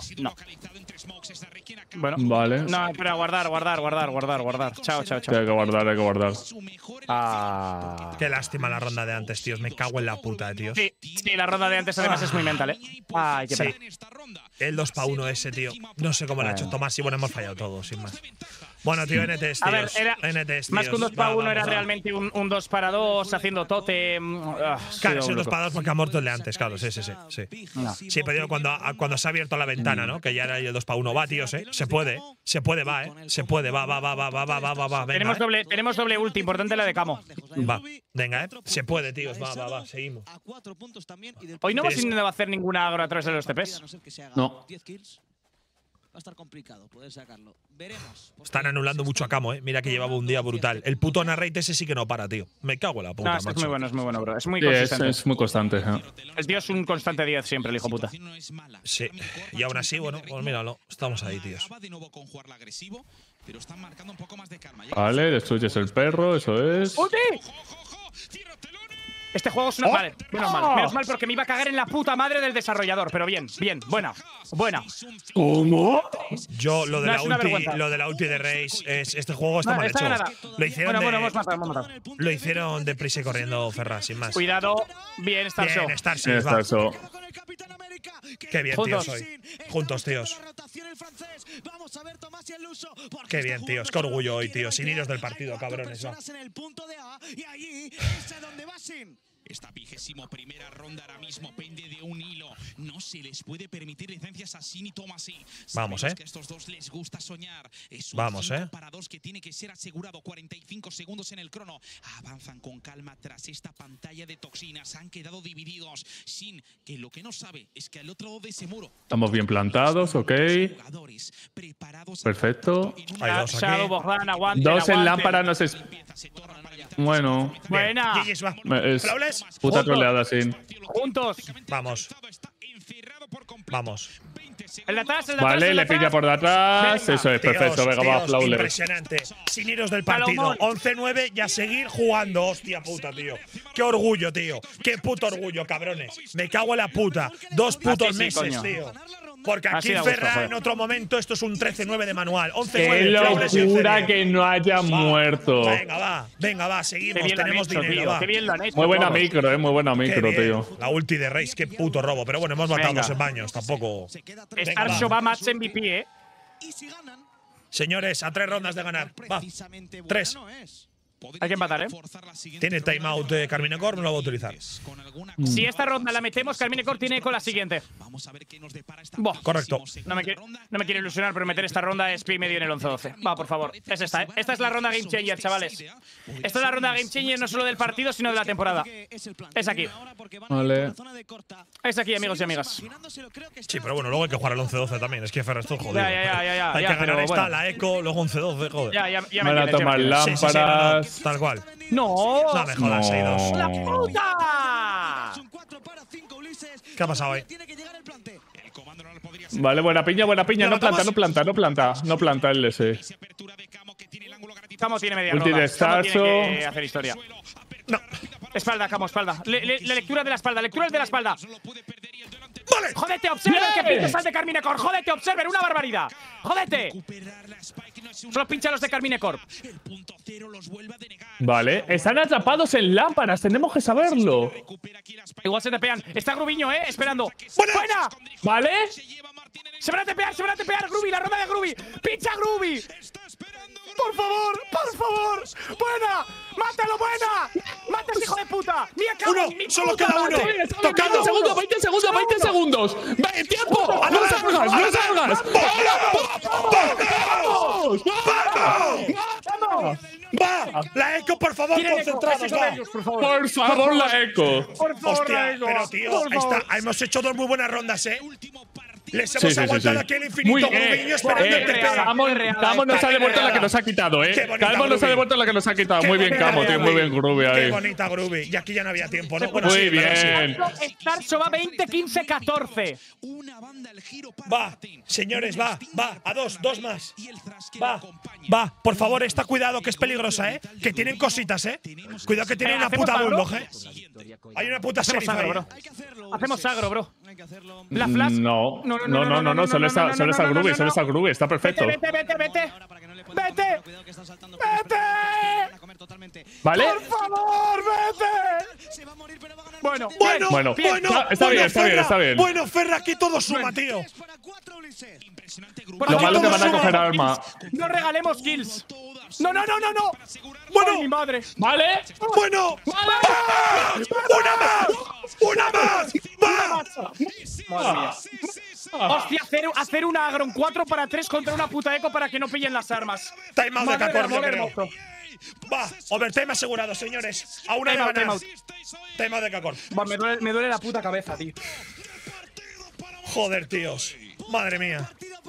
Bueno, vale. No, pero guardar. Chao. Hay que guardar. Qué lástima la ronda de antes, tíos. Me cago en la puta, tíos. Sí, la ronda de antes además es muy mental, ¿eh? Ay, qué pena. El 2-1 ese, tío. No sé cómo lo ha hecho Tomás. Y bueno, hemos fallado todos, sin más. Bueno, tío, NTs, tíos. A ver, NTs, más que un 2-1 era realmente un 2-2 haciendo tote. Claro, es un 2-2 porque ha muerto el de antes, claro, sí. No. Sí, pero digo, cuando se ha abierto la ventana, ¿no? Que ya era el 2-1. Va, tíos, Se puede, va, Se puede, va. Venga, tenemos doble ulti, importante la de Camo. Va, venga, Se puede, tíos, va, seguimos. Hoy no hemos intentado hacer ninguna agro a través de los TPs. No. Va a estar complicado poder sacarlo. Veremos. Están anulando mucho a Camo, Mira que llevaba un día brutal. El puto narrate ese sí que no para, tío. Me cago en la puta, macho. Es muy bueno, bro. Es muy consistente. Es muy constante. El tío es un constante 10 siempre, el hijo puta. Sí. Y aún así, bueno, pues míralo. Estamos ahí, tíos. Vale, destruyes el perro, eso es. ¡Ulti! Este juego es una… Vale, menos mal porque me iba a cagar en la puta madre del desarrollador. Pero bien, buena. ¿Cómo? Yo, lo de la ulti de Raze, este juego está mal hecho. Lo hicieron hemos matado. Lo hicieron deprisa y corriendo, Ferra, sin más. Cuidado, bien, Starship. Qué bien, tíos, hoy. Juntos, tíos. Qué bien, tíos. Qué orgullo hoy, tíos. Sin iros del partido, cabrones. Esta 21ª ronda ahora mismo pende de un hilo. No se les puede permitir licencias así ni Tomasi. Vamos, que a estos dos les gusta soñar. Es un Vamos, 5-2 que tiene que ser asegurado. 45 segundos en el crono. Avanzan con calma tras esta pantalla de toxinas. Han quedado divididos. Sin que lo que no sabe es que al otro lado de ese muro. Estamos bien plantados, ok. Perfecto. Hay dos aquí. Dos en lámpara, no sé. Bueno. Buena. ¿Flawless? Puta troleada, sí. Juntos. Vamos. El de atrás, Vale, le pilla por detrás. Venga. Eso es, perfecto. Venga, va, Flawless. Impresionante. Sin iros del partido. 11-9 y a seguir jugando. Hostia puta, tío. Qué orgullo, tío. Qué puto orgullo, cabrones. Me cago en la puta. 2 putos meses, tío. Porque aquí Ferra, en otro momento, esto es un 13-9 de manual. 11-9. Qué locura que no haya muerto. Venga, va, seguimos. Tenemos dinero, va. Muy buena micro, muy buena micro, tío. La ulti de Raze, qué puto robo. Pero bueno, hemos matado dos en baños, tampoco. Starship va match MVP, Señores, a 3 rondas de ganar. Va. 3. Hay que empatar, Tiene timeout Carminecor, no lo va a utilizar. Si esta ronda la metemos, Carminecor tiene con la siguiente. Correcto. No me quiero ilusionar, pero meter esta ronda es pi medio en el 11-12. Va, por favor. Es esta, Esta es la ronda Game Changer, chavales. Esta es la ronda Game Changer no solo del partido, sino de la temporada. Es aquí. Vale. Es aquí, amigos y amigas. Sí, pero bueno, luego hay que jugar el 11-12 también. Es que Ferra, esto es jodido. Ya. Hay que ganar esta, la Eco, luego 11-12, joder. Ya me van a tomar lámparas. Tal cual. ¡No! No me jodas, 6-2. ¡La puta! ¿Qué ha pasado ahí? Vale, buena piña. No planta el S. Camo tiene media Ulti ronda. de Starso. Tiene que hacer historia. No. Espalda, Camo, espalda. La lectura de la espalda, ¡Vale! ¡Jódete, Observer! ¡Que pinches al de Carminecor! ¡Jódete, Observer! ¡Una barbaridad! ¡Jódete! Solo pincha los de Carminecor. Vale, están atrapados en lámparas. Tenemos que saberlo. Igual se te pegan. Está Grubiño, esperando. ¡Buena! Vale. Se van a tepear, Groovy, la ronda de Groovy. ¡Pincha Groovy! ¡Por favor! ¡Buena! ¡Mátalo, buena! ¡Mata ese hijo de puta! ¡Mira, ¡Uno! ¡Solo queda uno! ¡Tocando! 20 segundos. ¡Tiempo! ¡No salgas! ¡Vamos! ¡Va! ¡La eco, por favor, concentrados! ¡Va! Por favor, la eco. Hostia, pero tío, hemos hecho dos muy buenas rondas, ¿eh? Les hemos aguantado aquí el infinito Grubiño esperando el TP. Camo nos ha devuelto la que nos ha quitado, Camo nos ha devuelto la que nos ha quitado. Muy bien, Camo, tío. Muy bien, Groovy ahí. Qué bonita Groovy. Y aquí ya no había tiempo, ¿no? Bueno, muy bien. Starso va 20, 15, 14. Va, señores, va. A dos más. Va. Por favor, está cuidado, que es peligrosa, ¿eh? Que tienen cositas, ¿eh? Cuidado que tienen una puta bulldog, ¿eh? Hay una puta sheriff ahí. Hacemos agro, bro. La flash. No, solo está Groovy, está perfecto. Vete. ¿Vale? Por favor, vete. Bueno. Está bien. Bueno, Ferra, aquí todo suma, tío. Lo malo que van a coger arma. No regalemos kills. No. Bueno. Ay, mi madre. ¿Vale? Bueno. ¡Una más! ¡Va! Madre mía. Hostia, hacer un agro, un 4-3 contra una puta eco para que no pillen las armas. Timeout de Kakor, yo creo. hermoso. Va, overtime asegurado, señores. A una de ganar. Timeout de Kakor. Me duele la puta cabeza, tío. Joder, tíos. Madre mía.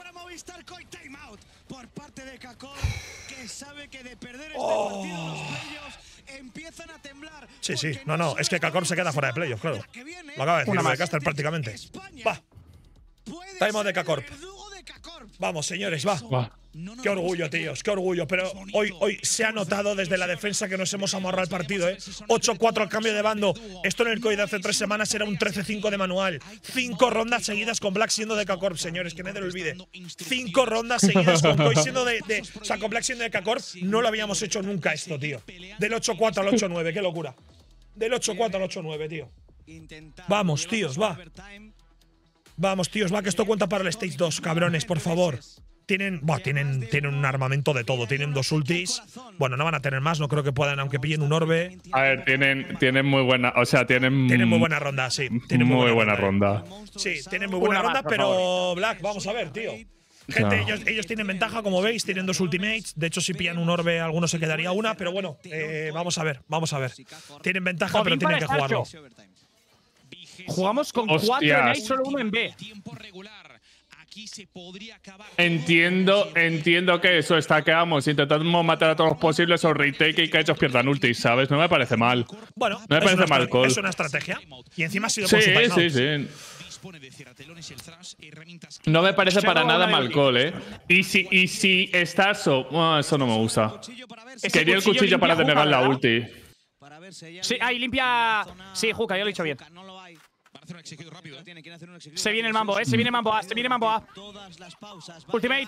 Por parte de Kakor, que sabe que de perder este partido los playoffs empiezan a temblar. Sí. No. Es que Kakor se queda fuera de playoffs, claro. Lo acaba de decir de Caster prácticamente. Va. Timeout de Kakor. Vamos, señores, va. Qué orgullo, tíos, qué orgullo. Pero hoy se ha notado desde la defensa que nos hemos amarrado al partido, ¿eh? 8-4 al cambio de bando. Esto en el COI de hace 3 semanas era un 13-5 de manual. 5 rondas seguidas con Black siendo de K-Corp, señores, que nadie lo olvide. 5 rondas seguidas con COI siendo o sea, con Black siendo de K-Corp. No lo habíamos hecho nunca esto, tío. Del 8-4 al 8-9, qué locura. Del 8-4 al 8-9, tío. Vamos, tíos, va. Vamos, tíos, va, que esto cuenta para el Stage 2, cabrones, por favor. Tienen un armamento de todo. Tienen 2 ultis. Bueno, no van a tener más. No creo que puedan, aunque pillen un orbe. A ver, tienen muy buena. O sea, tienen muy buena ronda, sí. Tienen muy buena ronda. Sí, tienen muy buena ronda, pero Black, vamos a ver, tío. Gente, ellos tienen ventaja, como veis. Tienen 2 ultimates. De hecho, si pillan un orbe, alguno se quedaría una. Pero bueno, vamos a ver. Tienen ventaja, pero tienen que jugarlo. Jugamos con 4 en A y solo 1 en B. Entiendo que eso está que vamos intentando matar a todos los posibles o retake y que ellos pierdan ultis, ¿sabes? No me parece mal. Bueno, no me parece mal call. Es una estrategia. Y encima ha sido por su sí. No me parece para nada mal call, ¿eh? Y si Starso… eso no me gusta. Quería el cuchillo para denegar la ulti. Sí, ahí limpia… Sí, Juca, yo lo he dicho bien. Se viene el mambo, se viene mambo A. Ultimate.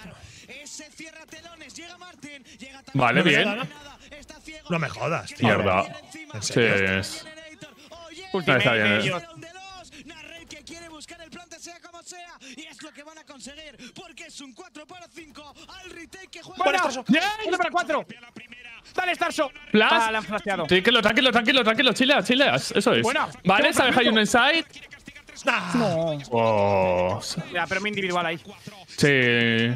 Vale, bien. No me jodas, tío. Mierda. Sí, es. Ultimate. Está bien. Que quiere buscar el plante sea como sea y es lo que van a conseguir porque es un 4-5 al retake que juega. ¡Buena, Starso! ¡1 para 4! ¡Dale, Starso! ¡Plus! Le han flasheado. Tranquilo, chileas. Eso es. Buena. Vale, ¿sabes? Hay un inside. No. Oh. Ya, pero muy individual ahí. Sí.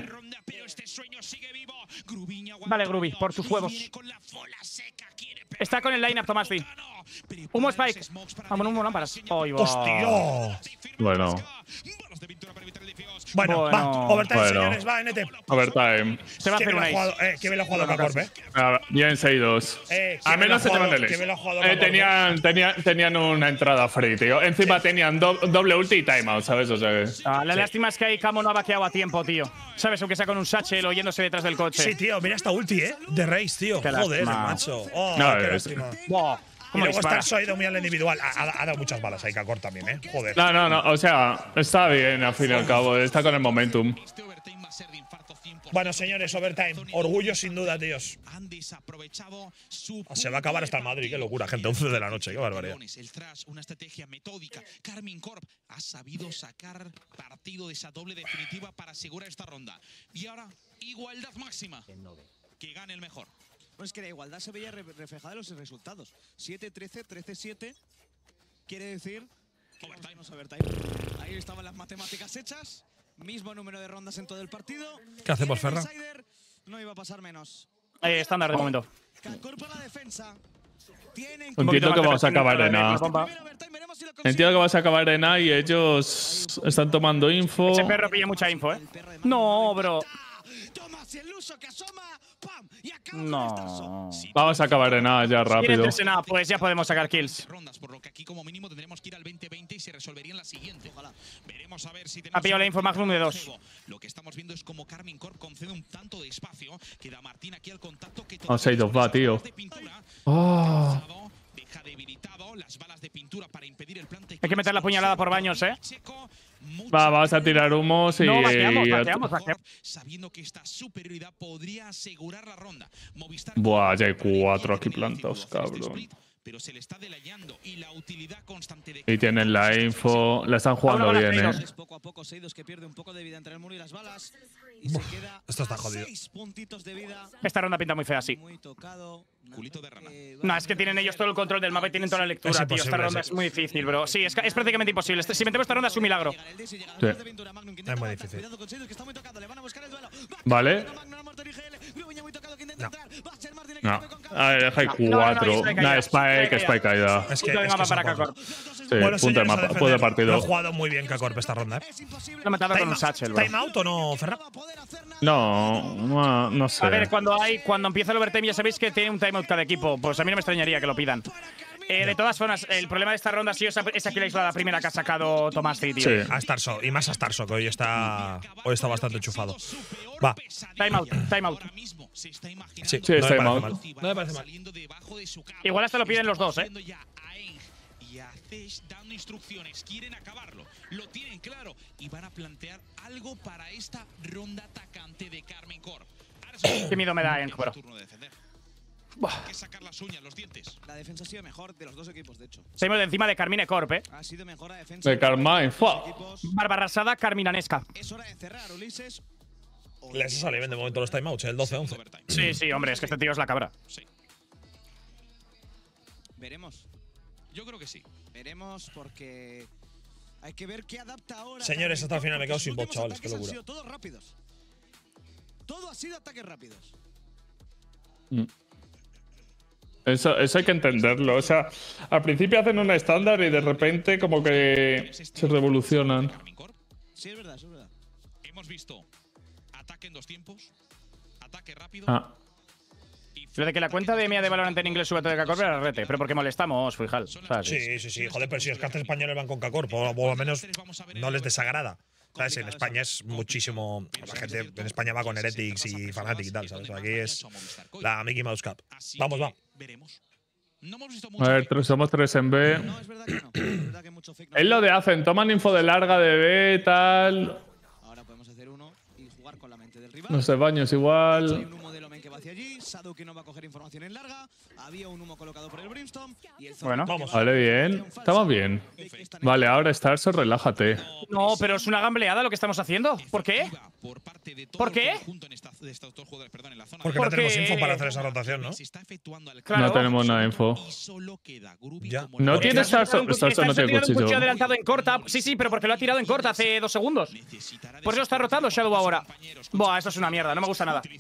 Vale, Groovy, por tus huevos. Está con el line-up, Tomasi. Humo Spike. Vamos, humo lámparas. ¡Hostia! Bueno. Bueno, va. Overtime, señores. Va, NT. Overtime. Se va a hacer un ace. Qué bien lo ha jugado K-Corp, Bien 6-2. A menos se toman el ace. Tenían una entrada free, tío. Encima tenían doble ulti y timeout, ¿sabes? O sea, la lástima es que ahí Camo no ha vaqueado a tiempo, tío. ¿Sabes? Aunque sea con un satchel o yéndose detrás del coche. Sí, tío. Mira esta ulti, de Raze, tío. Joder, macho. Qué lástima. Y luego Starso ha ido muy al individual. Ha dado muchas balas ahí K-Corp también, Joder. No. O sea, está bien, al fin y al cabo. Está con el momentum. Bueno, señores, overtime. Orgullo sin duda, tíos. Se va a acabar hasta el Madrid. Qué locura, gente. 11 de la noche. Qué barbaridad. El Thrash, una estrategia metódica. Karmine Corp ha sabido sacar partido de esa doble definitiva para asegurar esta ronda. Y ahora, igualdad máxima. Que gane el mejor. Pues es que la igualdad se veía reflejada en los resultados. 7-13, 13-7. Quiere decir… Overtime. Ahí estaban las matemáticas hechas. Mismo número de rondas en todo el partido. ¿Qué hacemos, Ferran? No iba a pasar menos. Estándar de momento. K-Corp a la defensa. Entiendo que vamos a acabar en A. Entiendo que vas a acabar en A y ellos están tomando info. Ese perro pilla mucha info, ¿eh? No, bro. No. Vamos a acabar en A ya rápido. Pues ya podemos sacar kills. Por lo que aquí como mínimo tendremos que ir al 20-20 y se resolvería en la siguiente. Ojalá. Veremos a ver si ha pillado la info Magnum de 2. Lo que estamos viendo es como Karmine Corp concede un tanto de espacio. Queda Martín aquí al contacto. Oh, 6-2 va, tío. Oh. Deja debilitado las balas de pintura para impedir el plante. Hay que meter la puñalada por baños, ¿eh? Vas a tirar humos y… No, vaqueamos. Sabiendo que esta superioridad podría asegurar la ronda. Buah, ya hay 4 aquí plantados, cabrón. Pero se le está delayando y la utilidad constante de… Y tienen la info. La están jugando bien, ¿eh? Poco a poco, Seidos que pierde un poco de vida entre el muro y las balas. Y se queda esto está jodido. 6 puntitos de vida. Esta ronda pinta muy fea, sí. Muy tocado. Culito de rana. No, es que tienen ellos todo el control del mapa y tienen toda la lectura, tío. Esta ronda es muy difícil, bro. Sí, es prácticamente imposible. Si metemos esta ronda es un milagro. Sí. Es muy difícil. Vale. No. A ver, deja 4. Nah, Spike caída. Es que para K-Corp. Sí, bueno, punto de mapa, punto de partido. Lo ha jugado muy bien K-Corp esta ronda, ¿eh? Lo ha matado con un satchel, bro. ¿Time out o no, Ferran? No sé. A ver, cuando empieza el overtime ya sabéis que tiene un timeout cada equipo. Pues a mí no me extrañaría que lo pidan. De todas formas, el problema de esta ronda ha sido esa kill aislada primera que ha sacado Tomás, tío. Sí, a Starso. Y más a Starso, que hoy está bastante enchufado. Va. Timeout. Sí, timeout. No me parece mal. Igual hasta lo piden los dos, ¿eh? Y hacéis dando instrucciones, quieren acabarlo, lo tienen claro y van a plantear algo para esta ronda atacante de Karmine Corp. Qué miedo me da, bro. Hay que sacar las uñas, los dientes. La defensa ha sido mejor de los dos equipos, de hecho. Seguimos de encima de Karmine Corp, ¿eh? Ha sido mejor la defensa de Karmine. Barbarrasada carminanesca. Es hora de cerrar, Ulises. Les sale bien de momento los timeouts, el 12-11. Sí, hombre, es que este tío es la cabra. Sí. Veremos. Yo creo que sí. Veremos porque hay que ver qué adapta ahora. Señores, hasta el final me quedo sin bot, chavales. Qué locura. Han sido todos rápidos. Todo ha sido ataques rápidos. Eso hay que entenderlo. O sea, al principio hacen una estándar y de repente como que se revolucionan. Sí, es verdad, es verdad. Hemos visto ataque en 2 tiempos, ataque rápido. Lo de que la cuenta de mía de Valorant en inglés sube todo de K-Corp era rete, pero porque molestamos, Fujal. Sí. Joder, pero si los cartas españoles van con K-Corp, o al menos no les desagrada. ¿Sabes? En España es muchísimo… La gente en España va con Heretics y Fnatic y tal, ¿sabes? Aquí es la Mickey Mouse Cup. Vamos, va. A ver, somos 3 en B. No, es verdad que no. Es verdad que mucho fake. Es lo de hacen, toman info de larga de B, tal… Ahora podemos hacer uno y jugar con la mente del rival. No sé, baños igual. Hay un humo de Lomen que va hacia allí. Sadu que no va a coger información en larga. Había un humo colocado por el Brimstone. Y el bueno, vamos. Vale, bien. Estamos bien. Vale, ahora Starso, relájate. No, pero es una gambleada lo que estamos haciendo. ¿Por qué? ¿Por qué? Porque no tenemos info para hacer esa rotación, ¿no? Claro. No tenemos nada de info. Ya. No tiene Starso. Starso no tiene cuchillo. cuchillo. Adelantado en corta. Sí, pero porque lo ha tirado en corta hace 2 segundos. Por eso está rotando Shadow ahora. Buah, esto es una mierda. No me gusta nada.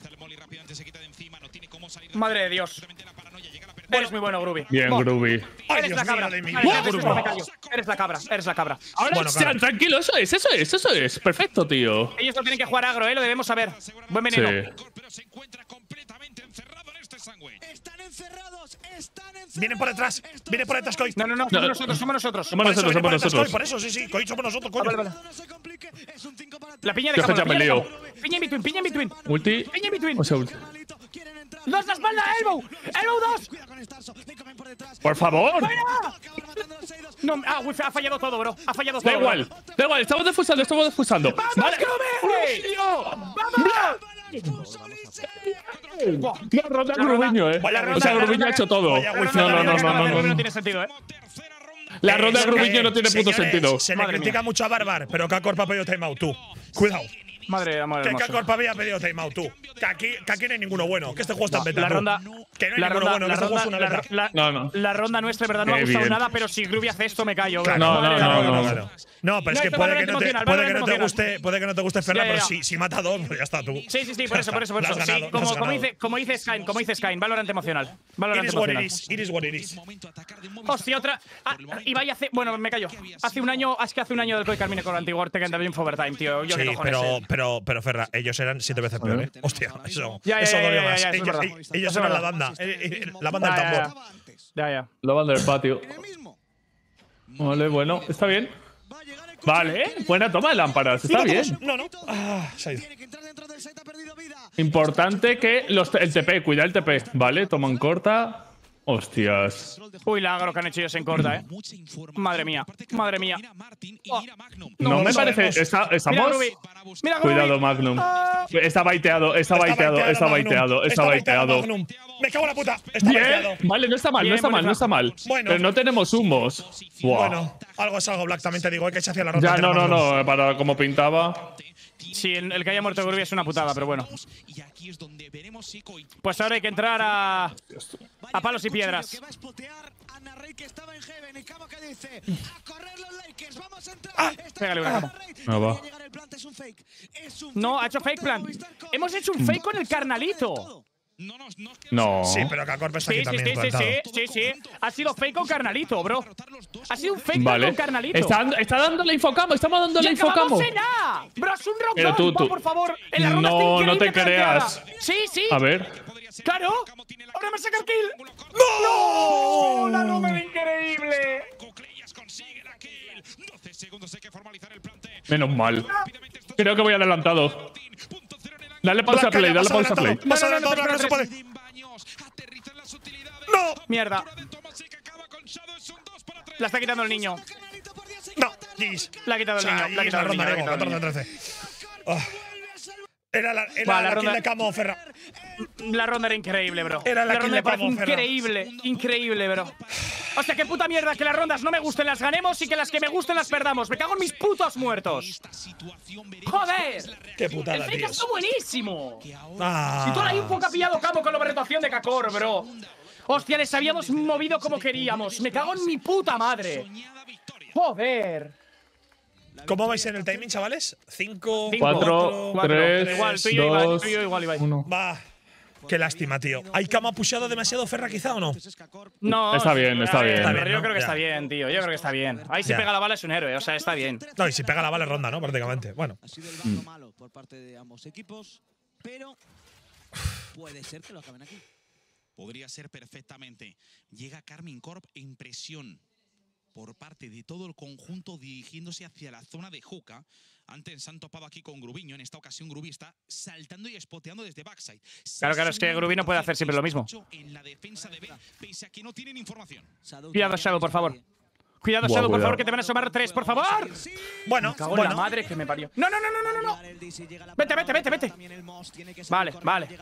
Madre de Dios. Eres muy bueno, Groovy. Bien, Groovy. Eres la cabra. Eres la cabra. Eres la cabra. Ahora, bueno, sean tranquilos. Eso es. Perfecto, tío. Ellos no tienen que jugar agro, lo debemos saber. Buen veneno. Sí. Están encerrados. Vienen por detrás. Viene por detrás, Coit. No, somos nosotros. Somos nosotros. Por eso, sí. Coit, somos nosotros, coño. Vale. La piña de Yo cámara. me lío. Piña en between. Ulti. Piña en between. O sea, ulti. ¡Dos la espalda, Elbow! ¡Elbow 2! Por favor. No, ha fallado todo, bro. Ha fallado todo. Da igual. Estamos defusando. ¡Vamos, Vale. Groovy! ¡Vamos! La ronda Grubiño, O sea, Grubiño ha hecho todo. No tiene sentido, La ronda Grubiño no tiene puto sentido. Se le critica mucho a Barbar, pero K-Corp ha pedido timeout, tú. Cuidado. Madre que K-Corp había pedido timeout, tú. Que aquí no hay ninguno bueno. Que este juego está en beta. Que no hay ninguno bueno. Que este juego es una beta. La ronda nuestra, verdad, no me ha gustado nada, pero si Gruby hace esto, me callo. No, pero es que puede que no te guste Ferra, pero si mata a 2, pues ya está tú. Sí, por eso. Sí, como dice Skyne, Valorant emocional. Iris what it is. Hostia, otra. Ibai hace. Bueno, me callo. Hace un año del Koi Carmine con Antiguo Ortega en Devil Overtime, tío. Yo qué cojones. Pero Ferra, ellos eran 7 veces peor, ¿eh? Hostia, eso dolió más. Ellos eran la banda. La banda del tambor. Ya. La banda del patio. Vale, bueno, está bien. Vale, buena toma de lámparas, está bien. No. Se ha ido. Importante que el TP, cuida el TP. Vale, toman corta. Hostias. Uy, la agro que han hecho ellos en corta, Madre mía. No me parece. Estamos. Mira, cuidado, Magnum. Está baiteado. Me cago en la puta. Bien. Vale, no está mal. Bueno. Pero no tenemos humos. Bueno, algo es algo, Black. También te digo que se hacía la ronda. Ya, no. Para como pintaba. Sí, el que haya muerto Gruby es una putada, pero bueno. Pues ahora hay que entrar a palos y piedras. Pégale una cama. No, ha hecho fake plan. Hemos hecho un fake con el carnalito. No. Sí, pero K-Corp está aquí también plantado. Sí. Ha sido fake con carnalito, bro. Ha sido un fake con carnalito. Está dando la infocamo. Estamos dando la infocamo. Bro, es un rock por favor. En la ronda no te creas. Sí. A ver. Claro. Ahora me saca el kill. ¡No! La ronda era increíble. Menos mal. Creo que voy adelantado. Dale pausa a play, Más adelantado, no se puede. ¡No! Mierda. La está quitando el niño. No, Gis. La ha quitado el niño. La ha quitado el niño. 14-13. Era la ronda de Camo, Ferra. La ronda era increíble, bro. Era la ronda de Camo, Ferra. Increíble, bro. O sea, qué puta mierda que las rondas no me gusten, las ganemos y que las que me gusten las perdamos. Me cago en mis putos muertos. ¡Joder! ¡Qué putada, el fake está buenísimo! Si todo la info que ha pillado Camo con la rotación de Kakor, bro. Hostia, les habíamos movido como queríamos. Me cago en mi puta madre. ¡Joder! ¿Cómo vais en el timing, chavales? 5, 4, 3, igual, 2, igual, Ibai. 1. Va. Qué lástima, tío. ¿Hay Camo ha pushado demasiado Ferra, quizá, o no? No. Está bien. Yo creo que está bien, tío. Yo creo que está bien. Ahí si pega la bala es un héroe, o sea, está bien. No, y si pega la bala es ronda, ¿no? Prácticamente. Bueno. Ha sido el rato malo por parte de ambos equipos, pero puede ser que lo acaben aquí. Podría ser perfectamente. Llega Karmine Corp en presión por parte de todo el conjunto dirigiéndose hacia la zona de Hookah. Antes se han topado aquí con Grubiño. En esta ocasión Gruby está saltando y spoteando desde backside. Claro, es que Gruby no puede hacer siempre lo mismo. En la defensa de B, pese a que no tienen información. Cuidado, Shadow, por favor. Cuidado, Shadow, por favor, que te van a asomar 3, por favor. Bueno, cago en la madre que me parió. No. Vete. Vale.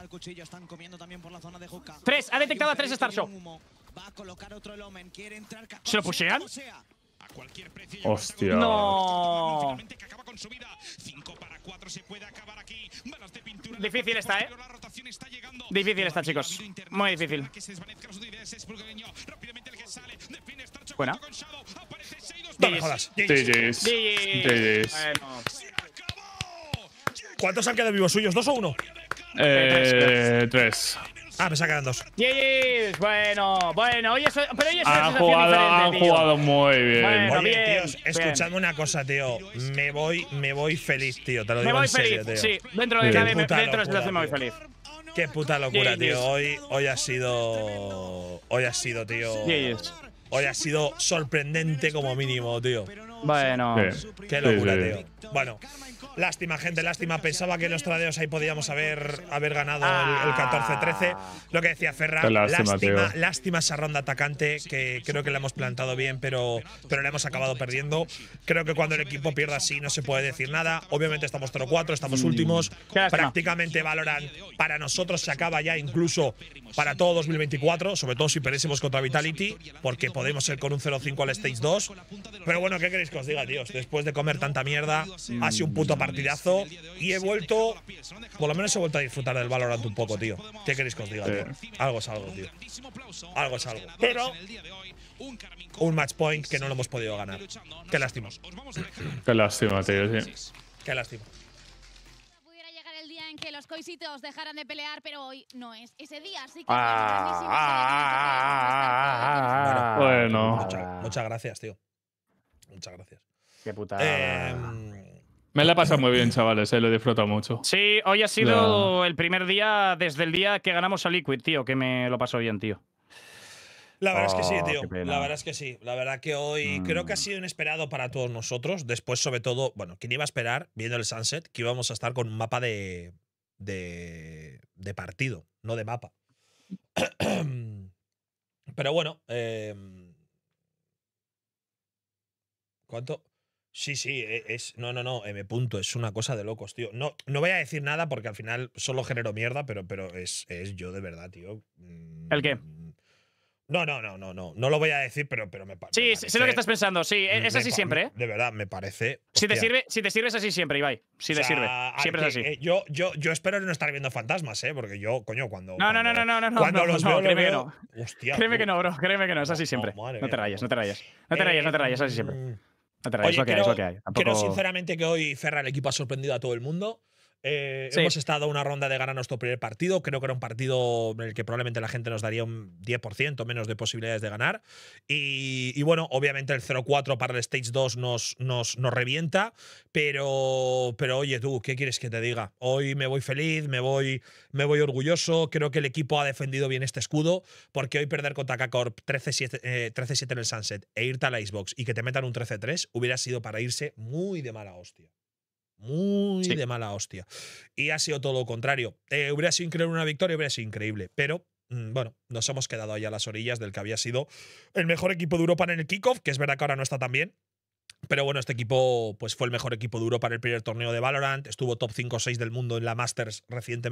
3, ha detectado a 3 Star Show. ¿Se lo pushean? Hostia. No. Difícil está, Difícil está, chicos. Muy difícil. Buena. No me jodas. GG's. ¿Cuántos han quedado vivos suyos? ¿2 o 1? 3. Me sacan 2. Bueno. Oye, pero oye, han jugado muy bien. Bueno, oye, bien, tíos, escuchadme una cosa, tío. Me voy feliz, tío. Te lo digo me voy en serio, feliz, tío. Sí, dentro de la situación me voy feliz. Qué puta locura, tío. Hoy ha sido, tío. Hoy ha sido sorprendente como mínimo, tío. Bueno. Qué locura, tío. Bueno, Lástima, gente, lástima. Pensaba que en los tradeos ahí podíamos haber ganado el 14-13. Lo que decía Ferran, lástima esa ronda atacante, que creo que la hemos plantado bien, pero la hemos acabado perdiendo. Creo que cuando el equipo pierde así no se puede decir nada. Obviamente estamos 0-4, estamos últimos. Prácticamente Valorant para nosotros se acaba ya, incluso para todo 2024, sobre todo si perdiésemos contra Vitality, porque podemos ir con un 0-5 al Stage 2. Pero bueno, ¿qué queréis que os diga, tíos? Después de comer tanta mierda, ha sido un puto partidazo y he vuelto, por lo menos he vuelto a disfrutar del Valorant un poco, tío. ¿Qué queréis que os diga, tío? Algo es algo, tío. Algo es algo. Pero un match point que no lo hemos podido ganar. Qué lástima. Qué lástima, tío, sí. Qué lástima. Pudiera llegar el día en que los coisitos dejaran de pelear, pero hoy no es ese día, así que bueno. Muchas gracias, tío. Muchas gracias. Qué putada. Me la he pasado muy bien, chavales, lo he disfrutado mucho. Sí, hoy ha sido el primer día desde el día que ganamos a Liquid, tío, que me lo paso bien, tío. La verdad es que sí, tío. La verdad es que sí. La verdad que hoy creo que ha sido inesperado para todos nosotros. Después, sobre todo, bueno, ¿quién iba a esperar, viendo el Sunset, que íbamos a estar con un mapa de partido, no de mapa? Pero bueno, ¿cuánto? Sí, es. No, M punto. Es una cosa de locos, tío. No voy a decir nada porque al final solo genero mierda, pero es yo de verdad, tío. ¿El qué? No lo voy a decir, pero me parece. Sí, sé lo que estás pensando. Sí, es así siempre, ¿eh? De verdad, me parece. Si te sirve es así siempre, Ibai. Si te sirve. Siempre es así. Yo espero no estar viendo fantasmas, ¿eh? Porque yo, coño, cuando. No. Cuando los veo, créeme que no. Hostia. Créeme que no, bro. Créeme que no. Es así siempre. No te rayes. No te rayes, es así siempre. No te rayes, oye, es lo que hay. Creo sinceramente que hoy Ferran, el equipo ha sorprendido a todo el mundo. Hemos estado a una ronda de ganar nuestro primer partido. Creo que era un partido en el que probablemente la gente nos daría un 10% menos de posibilidades de ganar. Y bueno, obviamente el 0-4 para el Stage 2 nos revienta. Pero oye, tú, ¿qué quieres que te diga? Hoy me voy feliz, me voy orgulloso. Creo que el equipo ha defendido bien este escudo. Porque hoy perder contra K-Corp 13-7 en el Sunset e irte a la Xbox y que te metan un 13-3 hubiera sido para irse muy de mala hostia. Muy de mala hostia. Y ha sido todo lo contrario. Hubiera sido increíble una victoria, hubiera sido increíble. Pero, bueno, nos hemos quedado ahí a las orillas del que había sido el mejor equipo de Europa en el kickoff, que es verdad que ahora no está tan bien. Pero bueno, este equipo pues fue el mejor equipo de Europa en el primer torneo de Valorant. Estuvo top 5 o 6 del mundo en la Masters recientemente.